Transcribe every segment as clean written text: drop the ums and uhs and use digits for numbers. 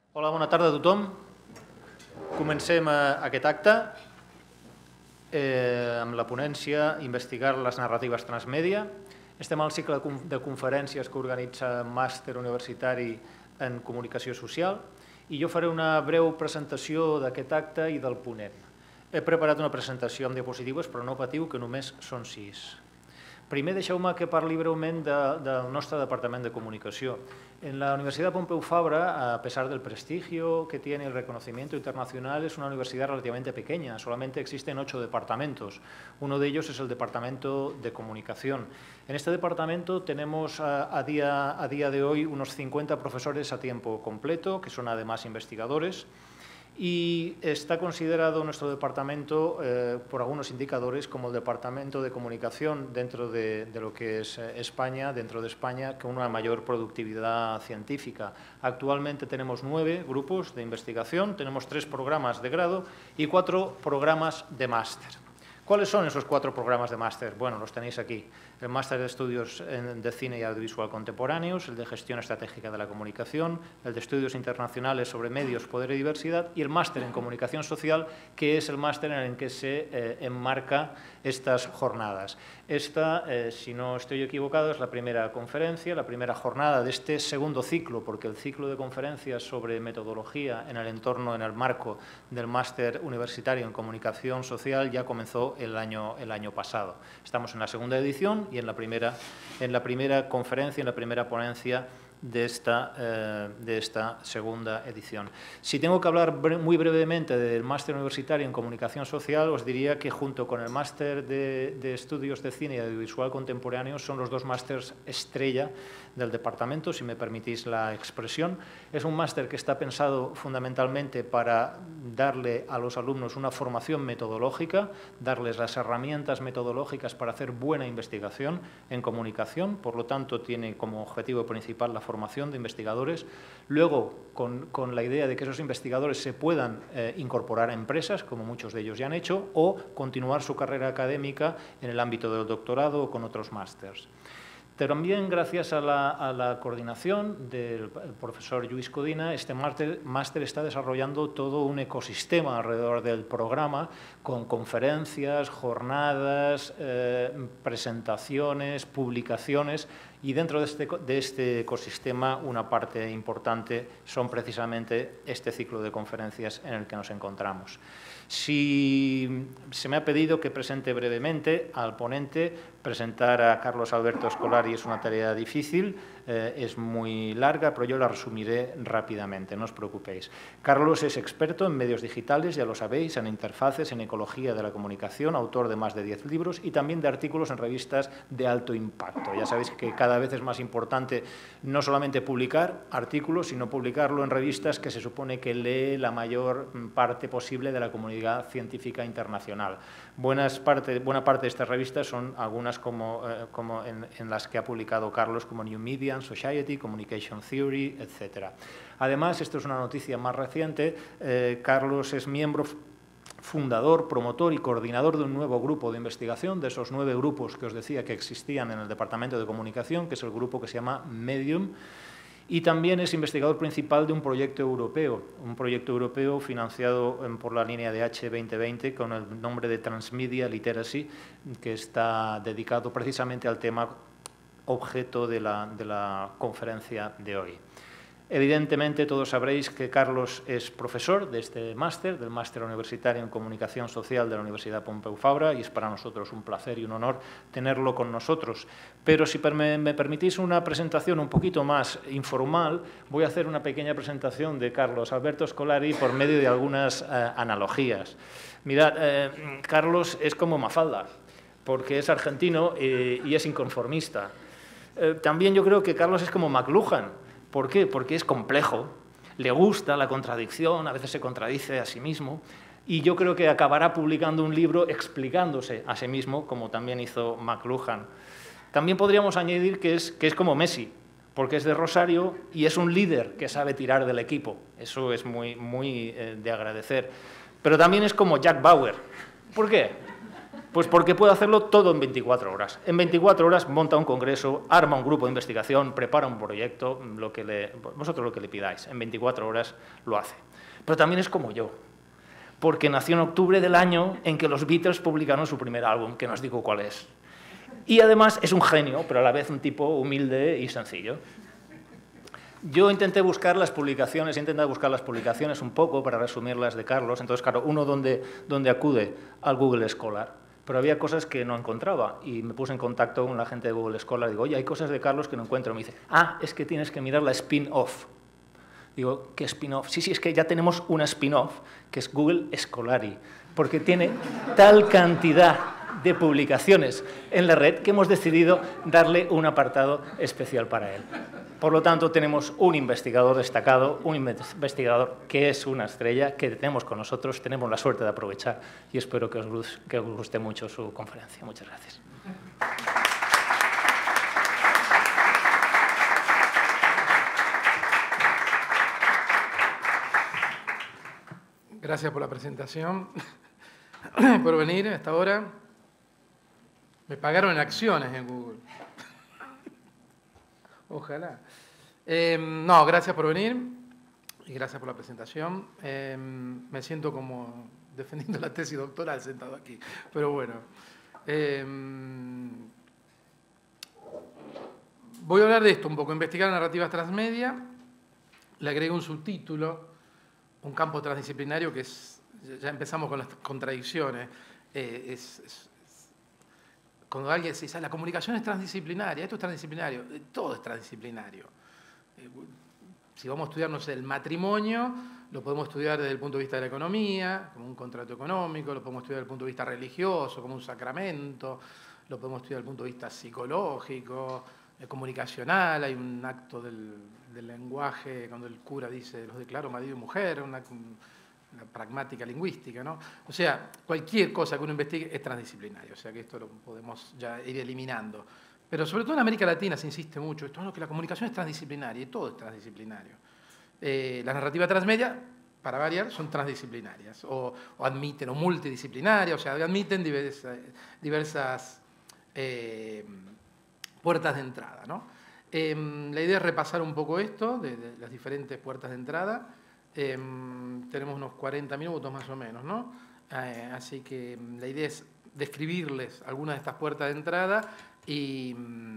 Hola, bona tarda a tothom. Comencem aquest acte amb la ponència Investigar les narratives transmèdia. Estem al cicle de conferències que organitza Màster Universitari en Comunicació Social i jo faré una breu presentació d'aquest acte i del ponent. He preparat una presentació amb diapositives, però no patiu, que només són 6. Primer, deixeu-me que parli breument del nostre Departament de Comunicació. En la Universidad Pompeu Fabra, a pesar del prestigio que tiene el reconocimiento internacional, es una universidad relativamente pequeña. Solamente existen 8 departamentos. Uno de ellos es el Departamento de Comunicación. En este departamento tenemos a día de hoy unos 50 profesores a tiempo completo, que son además investigadores. Y está considerado nuestro departamento por algunos indicadores como el departamento de comunicación dentro de lo que es España, dentro de España, con una mayor productividad científica. Actualmente tenemos 9 grupos de investigación, tenemos 3 programas de grado y 4 programas de máster. ¿Cuáles son esos 4 programas de máster? Bueno, los tenéis aquí. El máster de estudios de cine y audiovisual contemporáneos, el de gestión estratégica de la comunicación, el de estudios internacionales sobre medios, poder y diversidad y el máster en comunicación social, que es el máster en el que se enmarca estas jornadas. Esta, si no estoy equivocado, es la primera conferencia, la primera jornada de este segundo ciclo, porque el ciclo de conferencias sobre metodología en el entorno, en el marco del máster universitario en comunicación social ya comenzó el año pasado. Estamos en la segunda edición y en la primera conferencia, en la primera ponencia de esta segunda edición. Si tengo que hablar muy brevemente del máster universitario en comunicación social, os diría que junto con el máster de estudios de cine y audiovisual contemporáneo son los 2 másters estrella del departamento, si me permitís la expresión. Es un máster que está pensado fundamentalmente para darle a los alumnos una formación metodológica, darles las herramientas metodológicas para hacer buena investigación en comunicación, por lo tanto tiene como objetivo principal la formación de investigadores, luego con la idea de que esos investigadores se puedan incorporar a empresas, como muchos de ellos ya han hecho, o continuar su carrera académica en el ámbito del doctorado o con otros másters. También, gracias a la coordinación del profesor Lluís Codina, este máster está desarrollando todo un ecosistema alrededor del programa, con conferencias, jornadas, presentaciones, publicaciones, y dentro de este ecosistema una parte importante son precisamente este ciclo de conferencias en el que nos encontramos. Si se me ha pedido que presente brevemente al ponente, presentar a Carlos Alberto Scolari es una tarea difícil, es muy larga, pero yo la resumiré rápidamente, no os preocupéis. Carlos es experto en medios digitales, ya lo sabéis, en interfaces, en ecología de la comunicación, autor de más de 10 libros y también de artículos en revistas de alto impacto. Ya sabéis que cada vez es más importante no solamente publicar artículos, sino publicarlo en revistas que se supone que lee la mayor parte posible de la comunidad científica internacional. Buena parte de estas revistas son algunas como en las que ha publicado Carlos, como New Media and Society, Communication Theory, etc. Además, esto es una noticia más reciente, Carlos es miembro fundador, promotor y coordinador de un nuevo grupo de investigación, de esos 9 grupos que os decía que existían en el Departamento de Comunicación, que es el grupo que se llama Medium, y también es investigador principal de un proyecto europeo financiado por la línea de H2020 con el nombre de Transmedia Literacy, que está dedicado precisamente al tema objeto de la conferencia de hoy. Evidentemente, todos sabréis que Carlos es profesor de este máster, del Máster Universitario en Comunicación Social de la Universidad Pompeu Fabra, y es para nosotros un placer y un honor tenerlo con nosotros. Pero si me permitís una presentación un poquito más informal, voy a hacer una pequeña presentación de Carlos Alberto Scolari por medio de algunas analogías. Mirad, Carlos es como Mafalda, porque es argentino y es inconformista. También yo creo que Carlos es como McLuhan. ¿Por qué? Porque es complejo, le gusta la contradicción, a veces se contradice a sí mismo, y yo creo que acabará publicando un libro explicándose a sí mismo, como también hizo McLuhan. También podríamos añadir que es como Messi, porque es de Rosario y es un líder que sabe tirar del equipo. Eso es muy de agradecer. Pero también es como Jack Bauer. ¿Por qué? Pues porque puede hacerlo todo en 24 horas. En 24 horas monta un congreso, arma un grupo de investigación, prepara un proyecto, vosotros lo que le pidáis. En 24 horas lo hace. Pero también es como yo, porque nació en octubre del año en que los Beatles publicaron su primer álbum, que no os digo cuál es. Y además es un genio, pero a la vez un tipo humilde y sencillo. Yo intenté buscar las publicaciones, un poco para resumirlas de Carlos. Entonces, claro, uno donde acude al Google Scholar, pero había cosas que no encontraba y me puse en contacto con la gente de Google Scholar. Digo, oye, hay cosas de Carlos que no encuentro. Me dice, es que tienes que mirar la spin-off. Digo, ¿qué spin-off? Sí, es que ya tenemos una spin-off, que es Google Scholarly, porque tiene tal cantidad de publicaciones en la red que hemos decidido darle un apartado especial para él. Por lo tanto, tenemos un investigador destacado, un investigador que es una estrella, que tenemos con nosotros, tenemos la suerte de aprovechar y espero que os guste mucho su conferencia. Muchas gracias. Gracias por la presentación, por venir a esta hora. Me pagaron en acciones en Google. Ojalá. No, gracias por venir y gracias por la presentación. Me siento como defendiendo la tesis doctoral sentado aquí, pero bueno. Voy a hablar de esto un poco, investigar narrativas transmedia. Le agrego un subtítulo, un campo transdisciplinario que es, ya empezamos con las contradicciones. Cuando alguien se dice, la comunicación es transdisciplinaria, esto es transdisciplinario, todo es transdisciplinario. Si vamos a estudiar, no sé, el matrimonio, lo podemos estudiar desde el punto de vista de la economía, como un contrato económico, lo podemos estudiar desde el punto de vista religioso, como un sacramento, lo podemos estudiar desde el punto de vista psicológico, comunicacional, hay un acto del lenguaje, cuando el cura dice, los declaro marido y mujer, una pragmática lingüística, ¿no? O sea, cualquier cosa que uno investigue es transdisciplinario, o sea que esto lo podemos ya ir eliminando. Pero sobre todo en América Latina se insiste mucho esto, que la comunicación es transdisciplinaria y todo es transdisciplinario. Las narrativas transmedia, para variar, son transdisciplinarias o admiten, o multidisciplinarias, o sea, admiten diversas puertas de entrada, ¿no? La idea es repasar un poco esto, de las diferentes puertas de entrada. Tenemos unos 40 minutos más o menos, ¿no? Así que la idea es describirles algunas de estas puertas de entrada y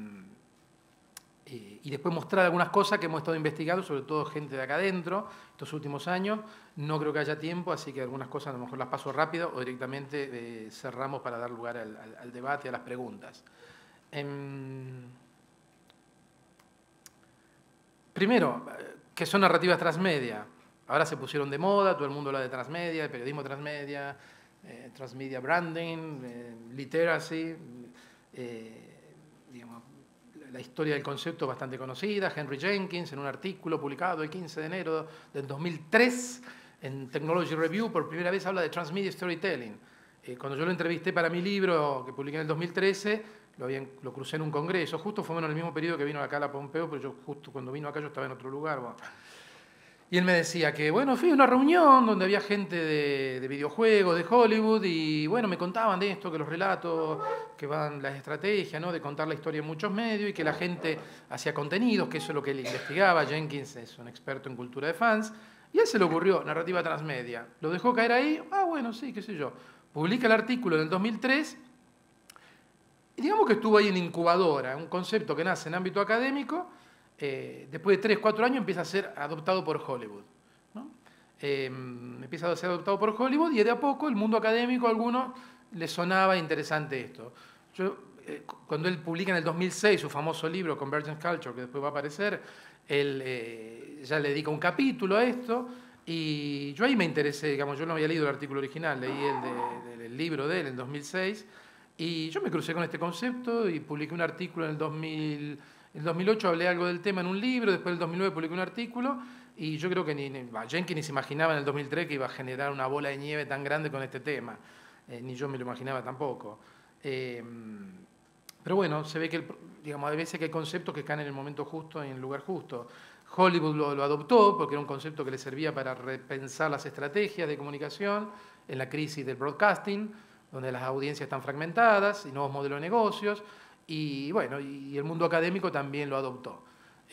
después mostrar algunas cosas que hemos estado investigando, sobre todo gente de acá adentro, estos últimos años. No creo que haya tiempo, así que algunas cosas a lo mejor las paso rápido o directamente cerramos para dar lugar al debate y a las preguntas. Primero, ¿qué son narrativas transmedia? Ahora se pusieron de moda, todo el mundo habla de transmedia, de periodismo transmedia, transmedia branding, literacy, digamos, la historia del concepto es bastante conocida. Henry Jenkins, en un artículo publicado el 15 de enero del 2003 en Technology Review, por primera vez habla de transmedia storytelling. Cuando yo lo entrevisté para mi libro, que publiqué en el 2013, lo crucé en un congreso, justo fue en el mismo periodo que vino acá a la Pompeu, pero yo justo cuando vino acá yo estaba en otro lugar. Bueno. Y él me decía que, bueno, fui a una reunión donde había gente de videojuegos, de Hollywood, y bueno, me contaban de esto, que los relatos, que van las estrategias, ¿no? De contar la historia en muchos medios, y que la gente hacía contenidos, que eso es lo que él investigaba. Jenkins es un experto en cultura de fans, y a él se le ocurrió narrativa transmedia. Lo dejó caer ahí, bueno, sí, qué sé yo. Publica el artículo en el 2003, y digamos que estuvo ahí en incubadora, un concepto que nace en ámbito académico. Después de 3, 4 años empieza a ser adoptado por Hollywood, ¿no? Empieza a ser adoptado por Hollywood y de a poco el mundo académico a algunos les sonaba interesante esto. Cuando él publica en el 2006 su famoso libro Convergent Culture, que después va a aparecer, él ya le dedica un capítulo a esto y yo ahí me interesé, digamos, yo no había leído el artículo original, leí el libro de él en 2006 y yo me crucé con este concepto y publiqué un artículo en el 2000. En el 2008 hablé algo del tema en un libro, después en el 2009 publiqué un artículo y yo creo que Jenkins ni se imaginaba en el 2003 que iba a generar una bola de nieve tan grande con este tema, ni yo me lo imaginaba tampoco. Pero bueno, se ve que, digamos, a veces que hay conceptos que caen en el momento justo y en el lugar justo. Hollywood lo adoptó porque era un concepto que le servía para repensar las estrategias de comunicación en la crisis del broadcasting. donde las audiencias están fragmentadas y nuevos modelos de negocios, y bueno, y el mundo académico también lo adoptó.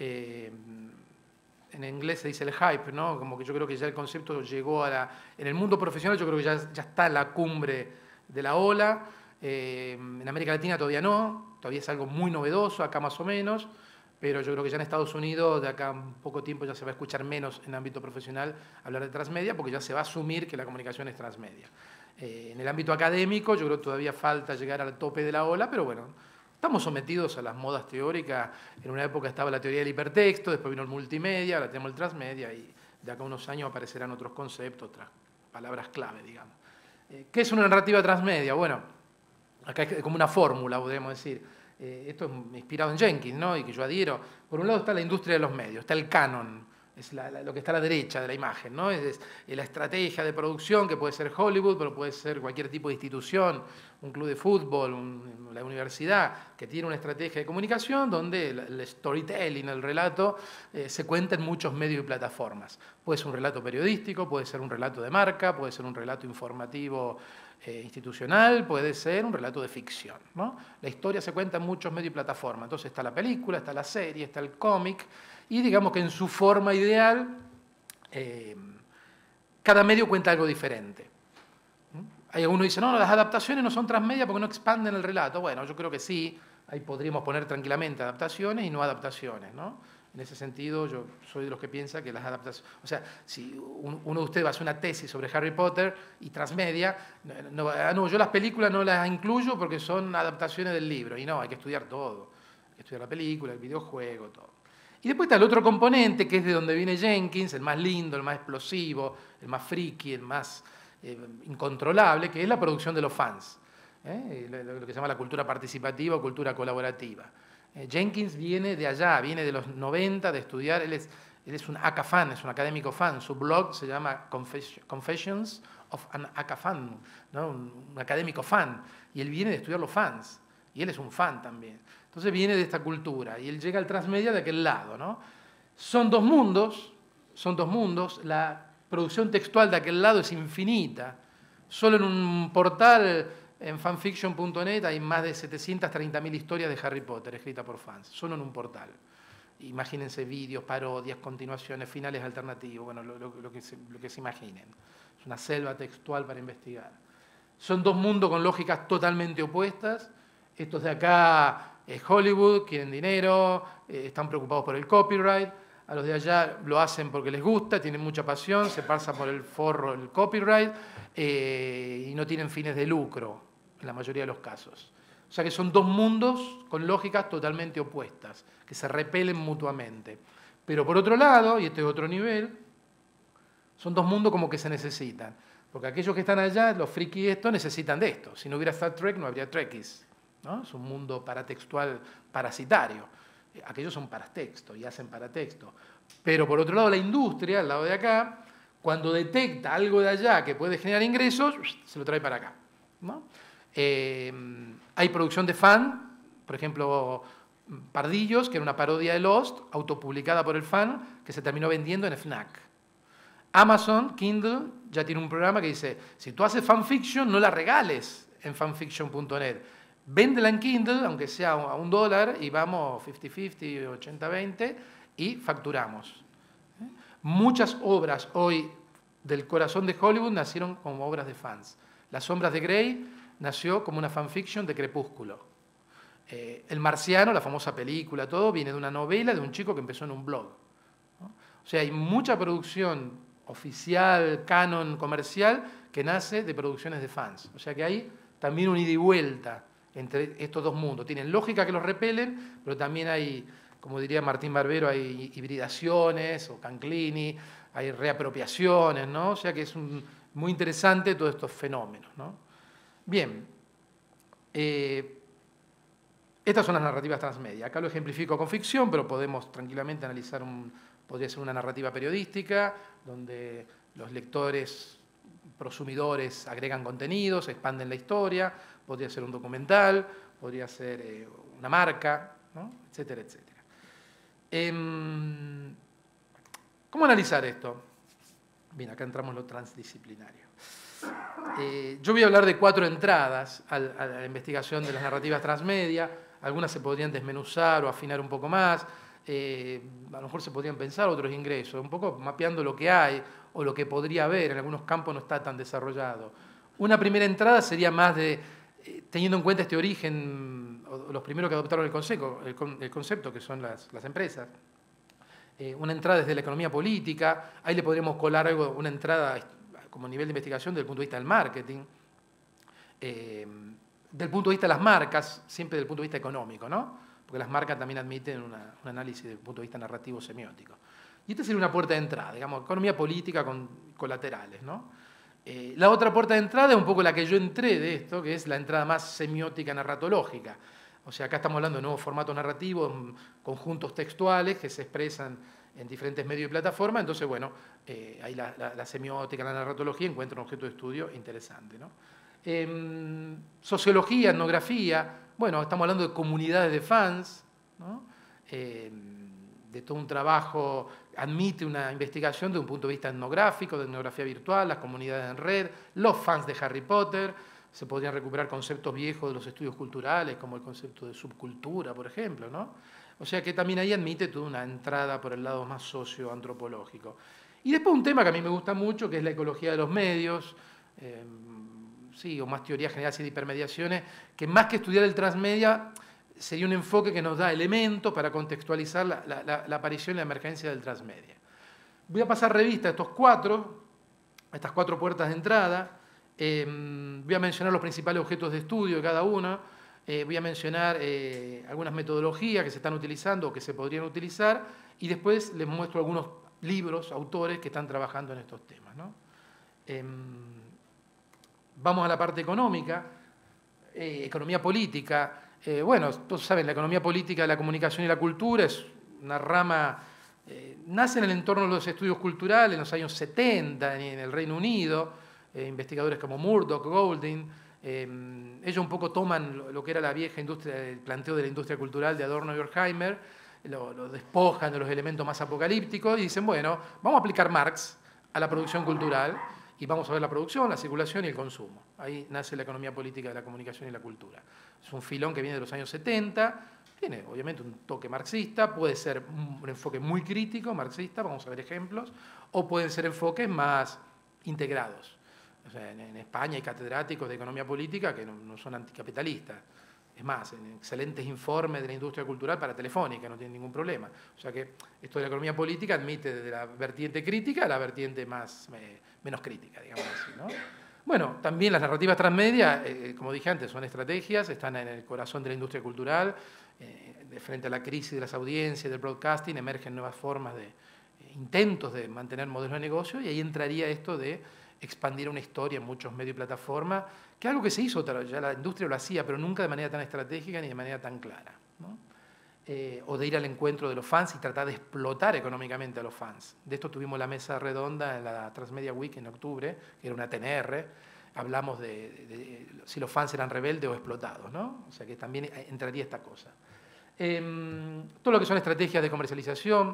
En inglés se dice el hype, ¿no? Como que yo creo que ya el concepto llegó en el mundo profesional yo creo que ya está en la cumbre de la ola. En América Latina todavía no, todavía es algo muy novedoso, acá más o menos, pero yo creo que ya en Estados Unidos, de acá a un poco tiempo, ya se va a escuchar menos en el ámbito profesional hablar de transmedia, porque ya se va a asumir que la comunicación es transmedia. En el ámbito académico, yo creo que todavía falta llegar al tope de la ola, pero bueno, estamos sometidos a las modas teóricas. En una época estaba la teoría del hipertexto, después vino el multimedia, ahora tenemos el transmedia, y de acá a unos años aparecerán otros conceptos, otras palabras clave, digamos. ¿Qué es una narrativa transmedia? Bueno, acá es como una fórmula, podríamos decir. Esto es inspirado en Jenkins, ¿no? Y que yo adhiero. Por un lado está la industria de los medios, está el canon, es lo que está a la derecha de la imagen, ¿no? Es la estrategia de producción, que puede ser Hollywood, pero puede ser cualquier tipo de institución, un club de fútbol, la universidad, que tiene una estrategia de comunicación donde el storytelling, el relato, se cuenta en muchos medios y plataformas. Puede ser un relato periodístico, puede ser un relato de marca, puede ser un relato informativo institucional, puede ser un relato de ficción, ¿no? La historia se cuenta en muchos medios y plataformas. Entonces está la película, está la serie, está el cómic, y digamos que en su forma ideal, cada medio cuenta algo diferente. Hay algunos que dicen, no, las adaptaciones no son transmedia porque no expanden el relato. Bueno, yo creo que sí, ahí podríamos poner tranquilamente adaptaciones y no adaptaciones, ¿no? En ese sentido, yo soy de los que piensa que las adaptaciones... O sea, si uno de ustedes va a hacer una tesis sobre Harry Potter y transmedia, no, yo las películas no las incluyo porque son adaptaciones del libro. Y no, hay que estudiar todo. Hay que estudiar la película, el videojuego, todo. Y después está el otro componente, que es de donde viene Jenkins, el más lindo, el más explosivo, el más friki, el más incontrolable, que es la producción de los fans. Lo que se llama la cultura participativa o cultura colaborativa. Jenkins viene de allá, viene de los 90 de estudiar, él es un ACA fan, es un académico fan, su blog se llama Confessions of an ACA fan, ¿no? Un académico fan, y él viene de estudiar los fans, y él es un fan también. Entonces viene de esta cultura, y él llega al transmedia de aquel lado, ¿no? Son dos mundos, la producción textual de aquel lado es infinita, solo en un portal... En fanfiction.net hay más de 730.000 historias de Harry Potter escritas por fans, solo en un portal. Imagínense vídeos, parodias, continuaciones, finales alternativos, bueno, lo que se imaginen. Es una selva textual para investigar. Son dos mundos con lógicas totalmente opuestas. Estos de acá es Hollywood, quieren dinero, están preocupados por el copyright. A los de allá lo hacen porque les gusta, tienen mucha pasión, se pasa por el forro el copyright y no tienen fines de lucro en la mayoría de los casos. O sea que son dos mundos con lógicas totalmente opuestas, que se repelen mutuamente. Pero por otro lado, y este es otro nivel, son dos mundos como que se necesitan. Porque aquellos que están allá, los frikis estos, necesitan de esto. Si no hubiera Star Trek, no habría Trekkies, ¿no? Es un mundo paratextual parasitario. Aquellos son paratexto y hacen paratexto. Pero por otro lado, la industria, al lado de acá, cuando detecta algo de allá que puede generar ingresos, se lo trae para acá, ¿no? Hay producción de fan, por ejemplo, Pardillos, que era una parodia de Lost, autopublicada por el fan, que se terminó vendiendo en FNAC. Amazon, Kindle, ya tiene un programa que dice, si tú haces fanfiction, no la regales en fanfiction.net. Véndela en Kindle, aunque sea a $1, y vamos 50-50, 80-20, y facturamos. Muchas obras hoy del corazón de Hollywood nacieron como obras de fans. Las sombras de Grey nació como una fanfiction de Crepúsculo. El Marciano, la famosa película, todo, viene de una novela de un chico que empezó en un blog, ¿no? O sea, hay mucha producción oficial, canon, comercial, que nace de producciones de fans. O sea que hay también un ida y vuelta entre estos dos mundos. Tienen lógica que los repelen, pero también hay, como diría Martín Barbero, hay hibridaciones, o Canclini, hay reapropiaciones, ¿no? O sea que es muy interesante todos estos fenómenos, ¿no? Bien, estas son las narrativas transmedia. Acá lo ejemplifico con ficción, pero podemos tranquilamente analizar, podría ser una narrativa periodística, donde los lectores, prosumidores agregan contenidos, expanden la historia, podría ser un documental, podría ser una marca, ¿no? Etcétera, etcétera. ¿Cómo analizar esto? Bien, acá entramos en lo transdisciplinario. Yo voy a hablar de 4 entradas a la investigación de las narrativas transmedia. Algunas se podrían desmenuzar o afinar un poco más. A lo mejor se podrían pensar otros ingresos, un poco mapeando lo que hay o lo que podría haber. En algunos campos no está tan desarrollado. Una primera entrada sería más de, teniendo en cuenta este origen, los primeros que adoptaron el concepto, que son las empresas. Una entrada desde la economía política, ahí le podríamos colar algo, una entrada como nivel de investigación desde el punto de vista del marketing, del punto de vista de las marcas, siempre desde el punto de vista económico, ¿no? Porque las marcas también admiten un análisis desde el punto de vista narrativo semiótico. Y esta sería una puerta de entrada, digamos, economía política con colaterales, ¿no? La otra puerta de entrada es un poco la que yo entré de esto, que es la entrada más semiótica narratológica. O sea, acá estamos hablando de nuevos formatos narrativos, conjuntos textuales que se expresan en diferentes medios y plataformas. Entonces, bueno, ahí la semiótica, la narratología encuentra un objeto de estudio interesante, ¿no? Sociología, etnografía, bueno, estamos hablando de comunidades de fans, ¿no? De todo un trabajo, admite una investigación de un punto de vista etnográfico, de etnografía virtual, las comunidades en red, los fans de Harry Potter. Se podrían recuperar conceptos viejos de los estudios culturales, como el concepto de subcultura, por ejemplo, ¿no? O sea que también ahí admite toda una entrada por el lado más socioantropológico. Y después un tema que a mí me gusta mucho, que es la ecología de los medios, sí, o más teoría general de hipermediaciones, que más que estudiar el transmedia, sería un enfoque que nos da elementos para contextualizar la aparición y la emergencia del transmedia. Voy a pasar revista a estas 4 puertas de entrada. Voy a mencionar los principales objetos de estudio de cada uno. Voy a mencionar algunas metodologías que se están utilizando o que se podrían utilizar. Y después les muestro algunos libros, autores que están trabajando en estos temas, ¿no? Vamos a la parte económica, economía política. Bueno, todos saben, la economía política de la comunicación y la cultura es una rama, nace en el entorno de los estudios culturales en los años 70 en el Reino Unido, investigadores como Murdoch, Golding, ellos un poco toman lo que era la vieja industria, el planteo de la industria cultural de Adorno y Horkheimer, lo despojan de los elementos más apocalípticos y dicen, bueno, vamos a aplicar Marx a la producción cultural y vamos a ver la producción, la circulación y el consumo. Ahí nace la economía política de la comunicación y la cultura. Es un filón que viene de los años 70, tiene obviamente un toque marxista, puede ser un enfoque muy crítico, marxista, vamos a ver ejemplos, o pueden ser enfoques más integrados. O sea, en España hay catedráticos de economía política que no son anticapitalistas. Es más, en excelentes informes de la industria cultural para Telefónica, no tienen ningún problema. O sea que esto de la economía política admite desde la vertiente crítica a la vertiente menos crítica, digamos así, ¿no? Bueno, también las narrativas transmedia, como dije antes, son estrategias, están en el corazón de la industria cultural. De frente a la crisis de las audiencias, del broadcasting, emergen nuevas formas de intentos de mantener modelos de negocio y ahí entraría esto de expandir una historia en muchos medios y plataformas, que es algo que se hizo, ya la industria lo hacía, pero nunca de manera tan estratégica ni de manera tan clara, ¿no? O de ir al encuentro de los fans y tratar de explotar económicamente a los fans. De esto tuvimos la mesa redonda en la Transmedia Week en octubre, que era una TNR, hablamos de si los fans eran rebeldes o explotados, ¿no? O sea que también entraría esta cosa. Todo lo que son estrategias de comercialización.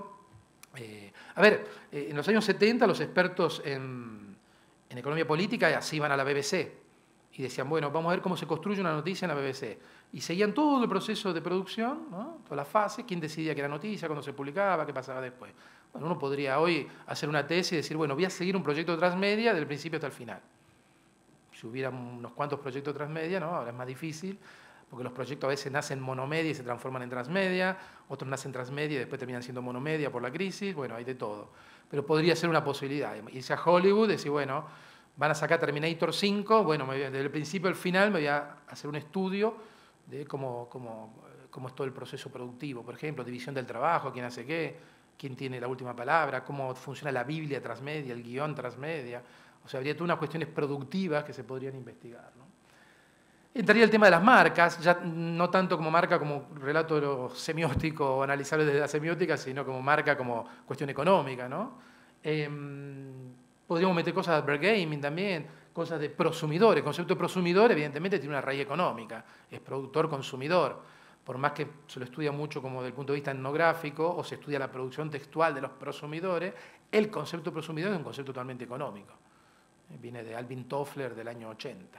En los años 70 los expertos en economía política así iban a la BBC y decían, bueno, vamos a ver cómo se construye una noticia en la BBC. Y seguían todo el proceso de producción, ¿no? Todas las fases, quién decidía que era noticia, cuándo se publicaba, qué pasaba después. Bueno, uno podría hoy hacer una tesis y decir, bueno, voy a seguir un proyecto transmedia del principio hasta el final. Si hubiera unos cuantos proyectos transmedia, ¿no? Ahora es más difícil, porque los proyectos a veces nacen monomedia y se transforman en transmedia, otros nacen transmedia y después terminan siendo monomedia por la crisis, bueno, hay de todo. Pero podría ser una posibilidad. Irse a Hollywood y decir, bueno, van a sacar Terminator 5, bueno, desde el principio al final me voy a hacer un estudio de cómo es todo el proceso productivo, por ejemplo, división del trabajo, quién hace qué, quién tiene la última palabra, cómo funciona la Biblia transmedia, el guión transmedia. O sea, habría todas unas cuestiones productivas que se podrían investigar, ¿no? Entraría el tema de las marcas, ya no tanto como marca como relato de lo semiótico o analizable desde la semiótica, sino como marca como cuestión económica, ¿no? Podríamos meter cosas de advergaming también, cosas de prosumidor. El concepto de prosumidor evidentemente tiene una raíz económica, es productor-consumidor. Por más que se lo estudia mucho como desde el punto de vista etnográfico o se estudia la producción textual de los prosumidores, el concepto de prosumidor es un concepto totalmente económico. Viene de Alvin Toffler del año 80.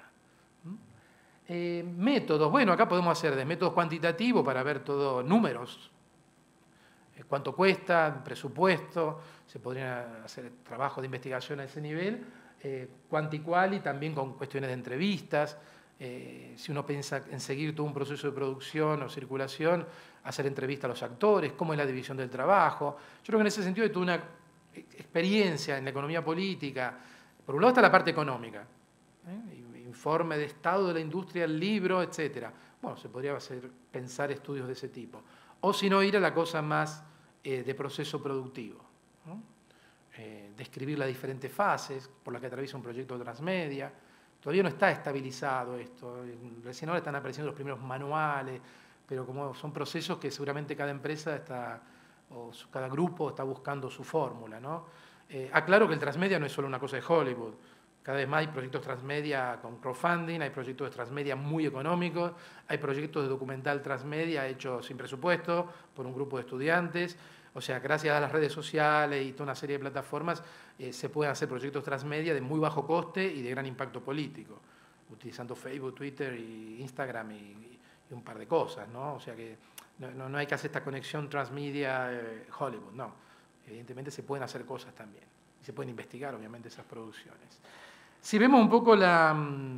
Métodos, bueno, acá podemos hacer de métodos cuantitativos para ver todo, números, cuánto cuesta, presupuesto, se podrían hacer trabajos de investigación a ese nivel, cuanti-quali también con cuestiones de entrevistas, si uno piensa en seguir todo un proceso de producción o circulación, hacer entrevistas a los actores, cómo es la división del trabajo. Yo creo que en ese sentido hay toda una experiencia en la economía política. Por un lado está la parte económica, informe de estado de la industria, el libro, etc. Bueno, se podría pensar estudios de ese tipo. O si no, ir a la cosa más de proceso productivo, ¿no? Describir las diferentes fases por las que atraviesa un proyecto transmedia. Todavía no está estabilizado esto, recién ahora están apareciendo los primeros manuales, pero como son procesos que seguramente cada empresa está, o cada grupo está buscando su fórmula, ¿no? Aclaro que el transmedia no es solo una cosa de Hollywood. Cada vez más hay proyectos transmedia con crowdfunding, hay proyectos de transmedia muy económicos, hay proyectos de documental transmedia hechos sin presupuesto por un grupo de estudiantes. O sea, gracias a las redes sociales y toda una serie de plataformas, se pueden hacer proyectos transmedia de muy bajo coste y de gran impacto político, utilizando Facebook, Twitter, y Instagram y un par de cosas, ¿no? O sea que no hay que hacer esta conexión transmedia-Hollywood, no. Evidentemente se pueden hacer cosas también. Y se pueden investigar, obviamente, esas producciones. Si vemos un poco la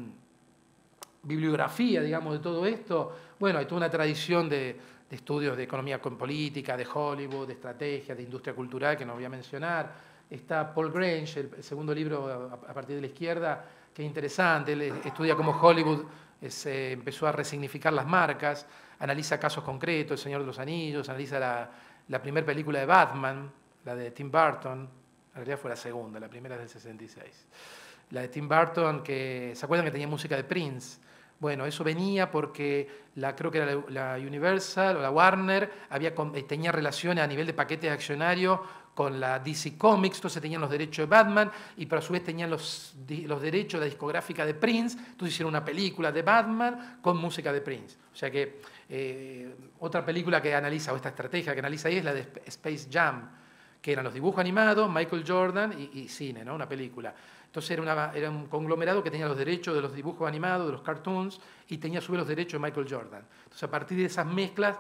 bibliografía, digamos, de todo esto, bueno, hay toda una tradición de estudios de economía política, de Hollywood, de estrategia, de industria cultural, que no voy a mencionar. Está Paul Grange, el segundo libro a partir de la izquierda, que es interesante. Él estudia cómo Hollywood se empezó a resignificar las marcas, analiza casos concretos, El Señor de los Anillos, analiza la primera película de Batman, la de Tim Burton. En realidad fue la segunda, la primera es del 66. La de Tim Burton, que ¿se acuerdan que tenía música de Prince? Bueno, eso venía porque creo que era la Universal o la Warner tenía relaciones a nivel de paquetes accionarios con la DC Comics, entonces tenían los derechos de Batman y pero a su vez tenían los derechos de la discográfica de Prince, entonces hicieron una película de Batman con música de Prince. O sea que otra película que analiza, o esta estrategia que analiza ahí es la de Space Jam, que eran los dibujos animados, Michael Jordan y cine, ¿no? Una película. Entonces era un conglomerado que tenía los derechos de los dibujos animados, de los cartoons, y tenía a su vez los derechos de Michael Jordan. Entonces a partir de esas mezclas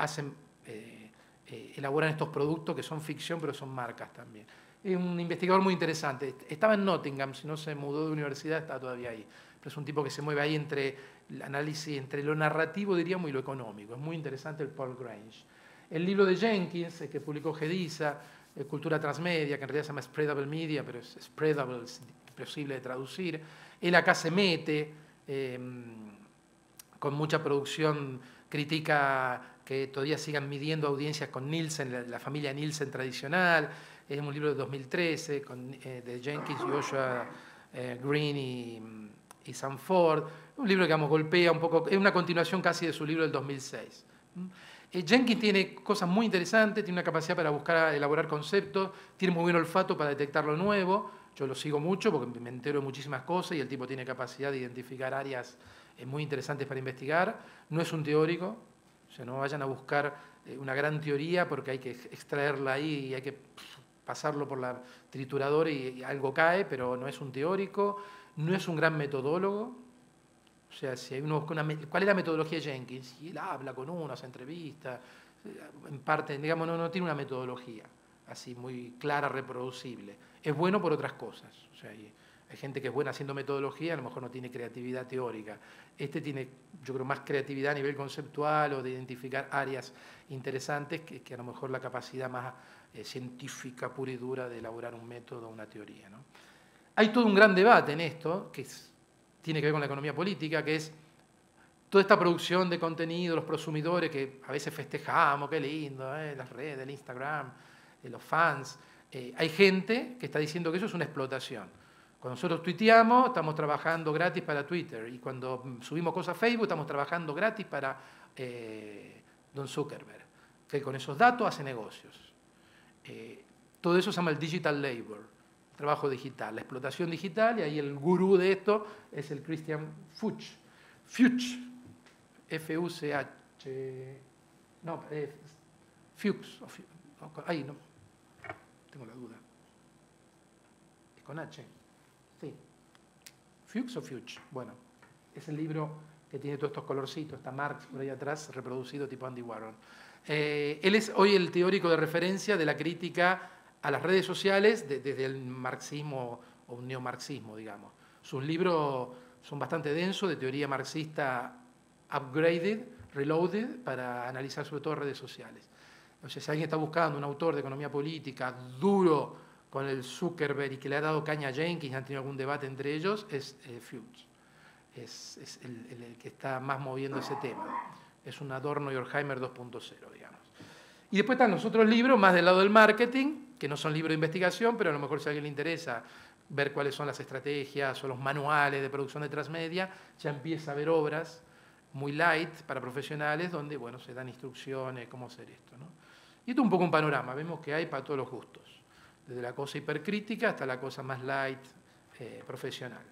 elaboran estos productos que son ficción, pero son marcas también. Es un investigador muy interesante. Estaba en Nottingham, si no se mudó de universidad, está todavía ahí. Pero es un tipo que se mueve ahí entre el análisis, entre lo narrativo, diríamos, y lo económico. Es muy interesante el Paul Grange. El libro de Jenkins, que publicó Gedisa, Cultura Transmedia, que en realidad se llama Spreadable Media, pero es Spreadable, es imposible de traducir. Él acá se mete, con mucha producción, critica que todavía sigan midiendo audiencias con Nielsen, la familia Nielsen tradicional. Es un libro de 2013 de Jenkins, Joshua Green y Sam Ford. Un libro que golpea un poco, es una continuación casi de su libro del 2006. Jenkins tiene cosas muy interesantes, tiene una capacidad para buscar, elaborar conceptos, tiene muy buen olfato para detectar lo nuevo. Yo lo sigo mucho porque me entero de muchísimas cosas y el tipo tiene capacidad de identificar áreas muy interesantes para investigar. No es un teórico, o sea, no vayan a buscar una gran teoría porque hay que extraerla ahí y hay que pasarlo por la trituradora y algo cae, pero no es un teórico, no es un gran metodólogo. O sea, si hay ¿cuál es la metodología de Jenkins? Y él habla con uno, hace entrevistas, en parte, digamos, no tiene una metodología así muy clara, reproducible. Es bueno por otras cosas. O sea, hay gente que es buena haciendo metodología, a lo mejor no tiene creatividad teórica. Este tiene, yo creo, más creatividad a nivel conceptual o de identificar áreas interesantes que a lo mejor la capacidad más científica, pura y dura, de elaborar un método o una teoría, ¿no? Hay todo un gran debate en esto, que tiene que ver con la economía política, que es toda esta producción de contenido, los prosumidores, que a veces festejamos, qué lindo, las redes, el Instagram, los fans. Hay gente que está diciendo que eso es una explotación. Cuando nosotros tuiteamos, estamos trabajando gratis para Twitter, y cuando subimos cosas a Facebook, estamos trabajando gratis para Don Zuckerberg, que con esos datos hace negocios. Todo eso se llama el digital labor, trabajo digital, la explotación digital, y ahí el gurú de esto es el Christian Fuchs, F-U-C-H, no, Fuchs, ahí no, tengo la duda, es con H, sí, ¿Fuchs o Fuchs? Bueno, es el libro que tiene todos estos colorcitos, está Marx por ahí atrás, reproducido tipo Andy Warhol. Él es hoy el teórico de referencia de la crítica a las redes sociales desde el marxismo o un neomarxismo, digamos. Sus libros son bastante densos, de teoría marxista upgraded, reloaded, para analizar sobre todo redes sociales. O sea, si alguien está buscando un autor de economía política duro con el Zuckerberg y que le ha dado caña a Jenkins, han tenido algún debate entre ellos, es Fuchs. Es el que está más moviendo ese tema. Es un Adorno y Horkheimer 2.0, digamos. Y después están los otros libros, más del lado del marketing, que no son libros de investigación, pero a lo mejor si a alguien le interesa ver cuáles son las estrategias o los manuales de producción de transmedia, ya empieza a ver obras muy light para profesionales donde, bueno, se dan instrucciones, cómo hacer esto, ¿no? Y esto es un poco un panorama, vemos que hay para todos los gustos, desde la cosa hipercrítica hasta la cosa más light, profesional.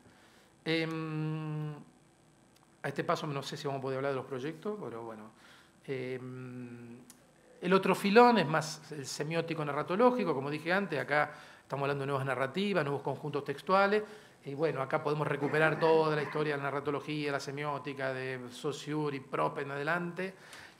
A este paso no sé si vamos a poder hablar de los proyectos, pero bueno. El otro filón es más el semiótico narratológico, como dije antes, acá estamos hablando de nuevas narrativas, nuevos conjuntos textuales, y bueno, acá podemos recuperar toda la historia de la narratología, la semiótica, de Saussure y Propp en adelante,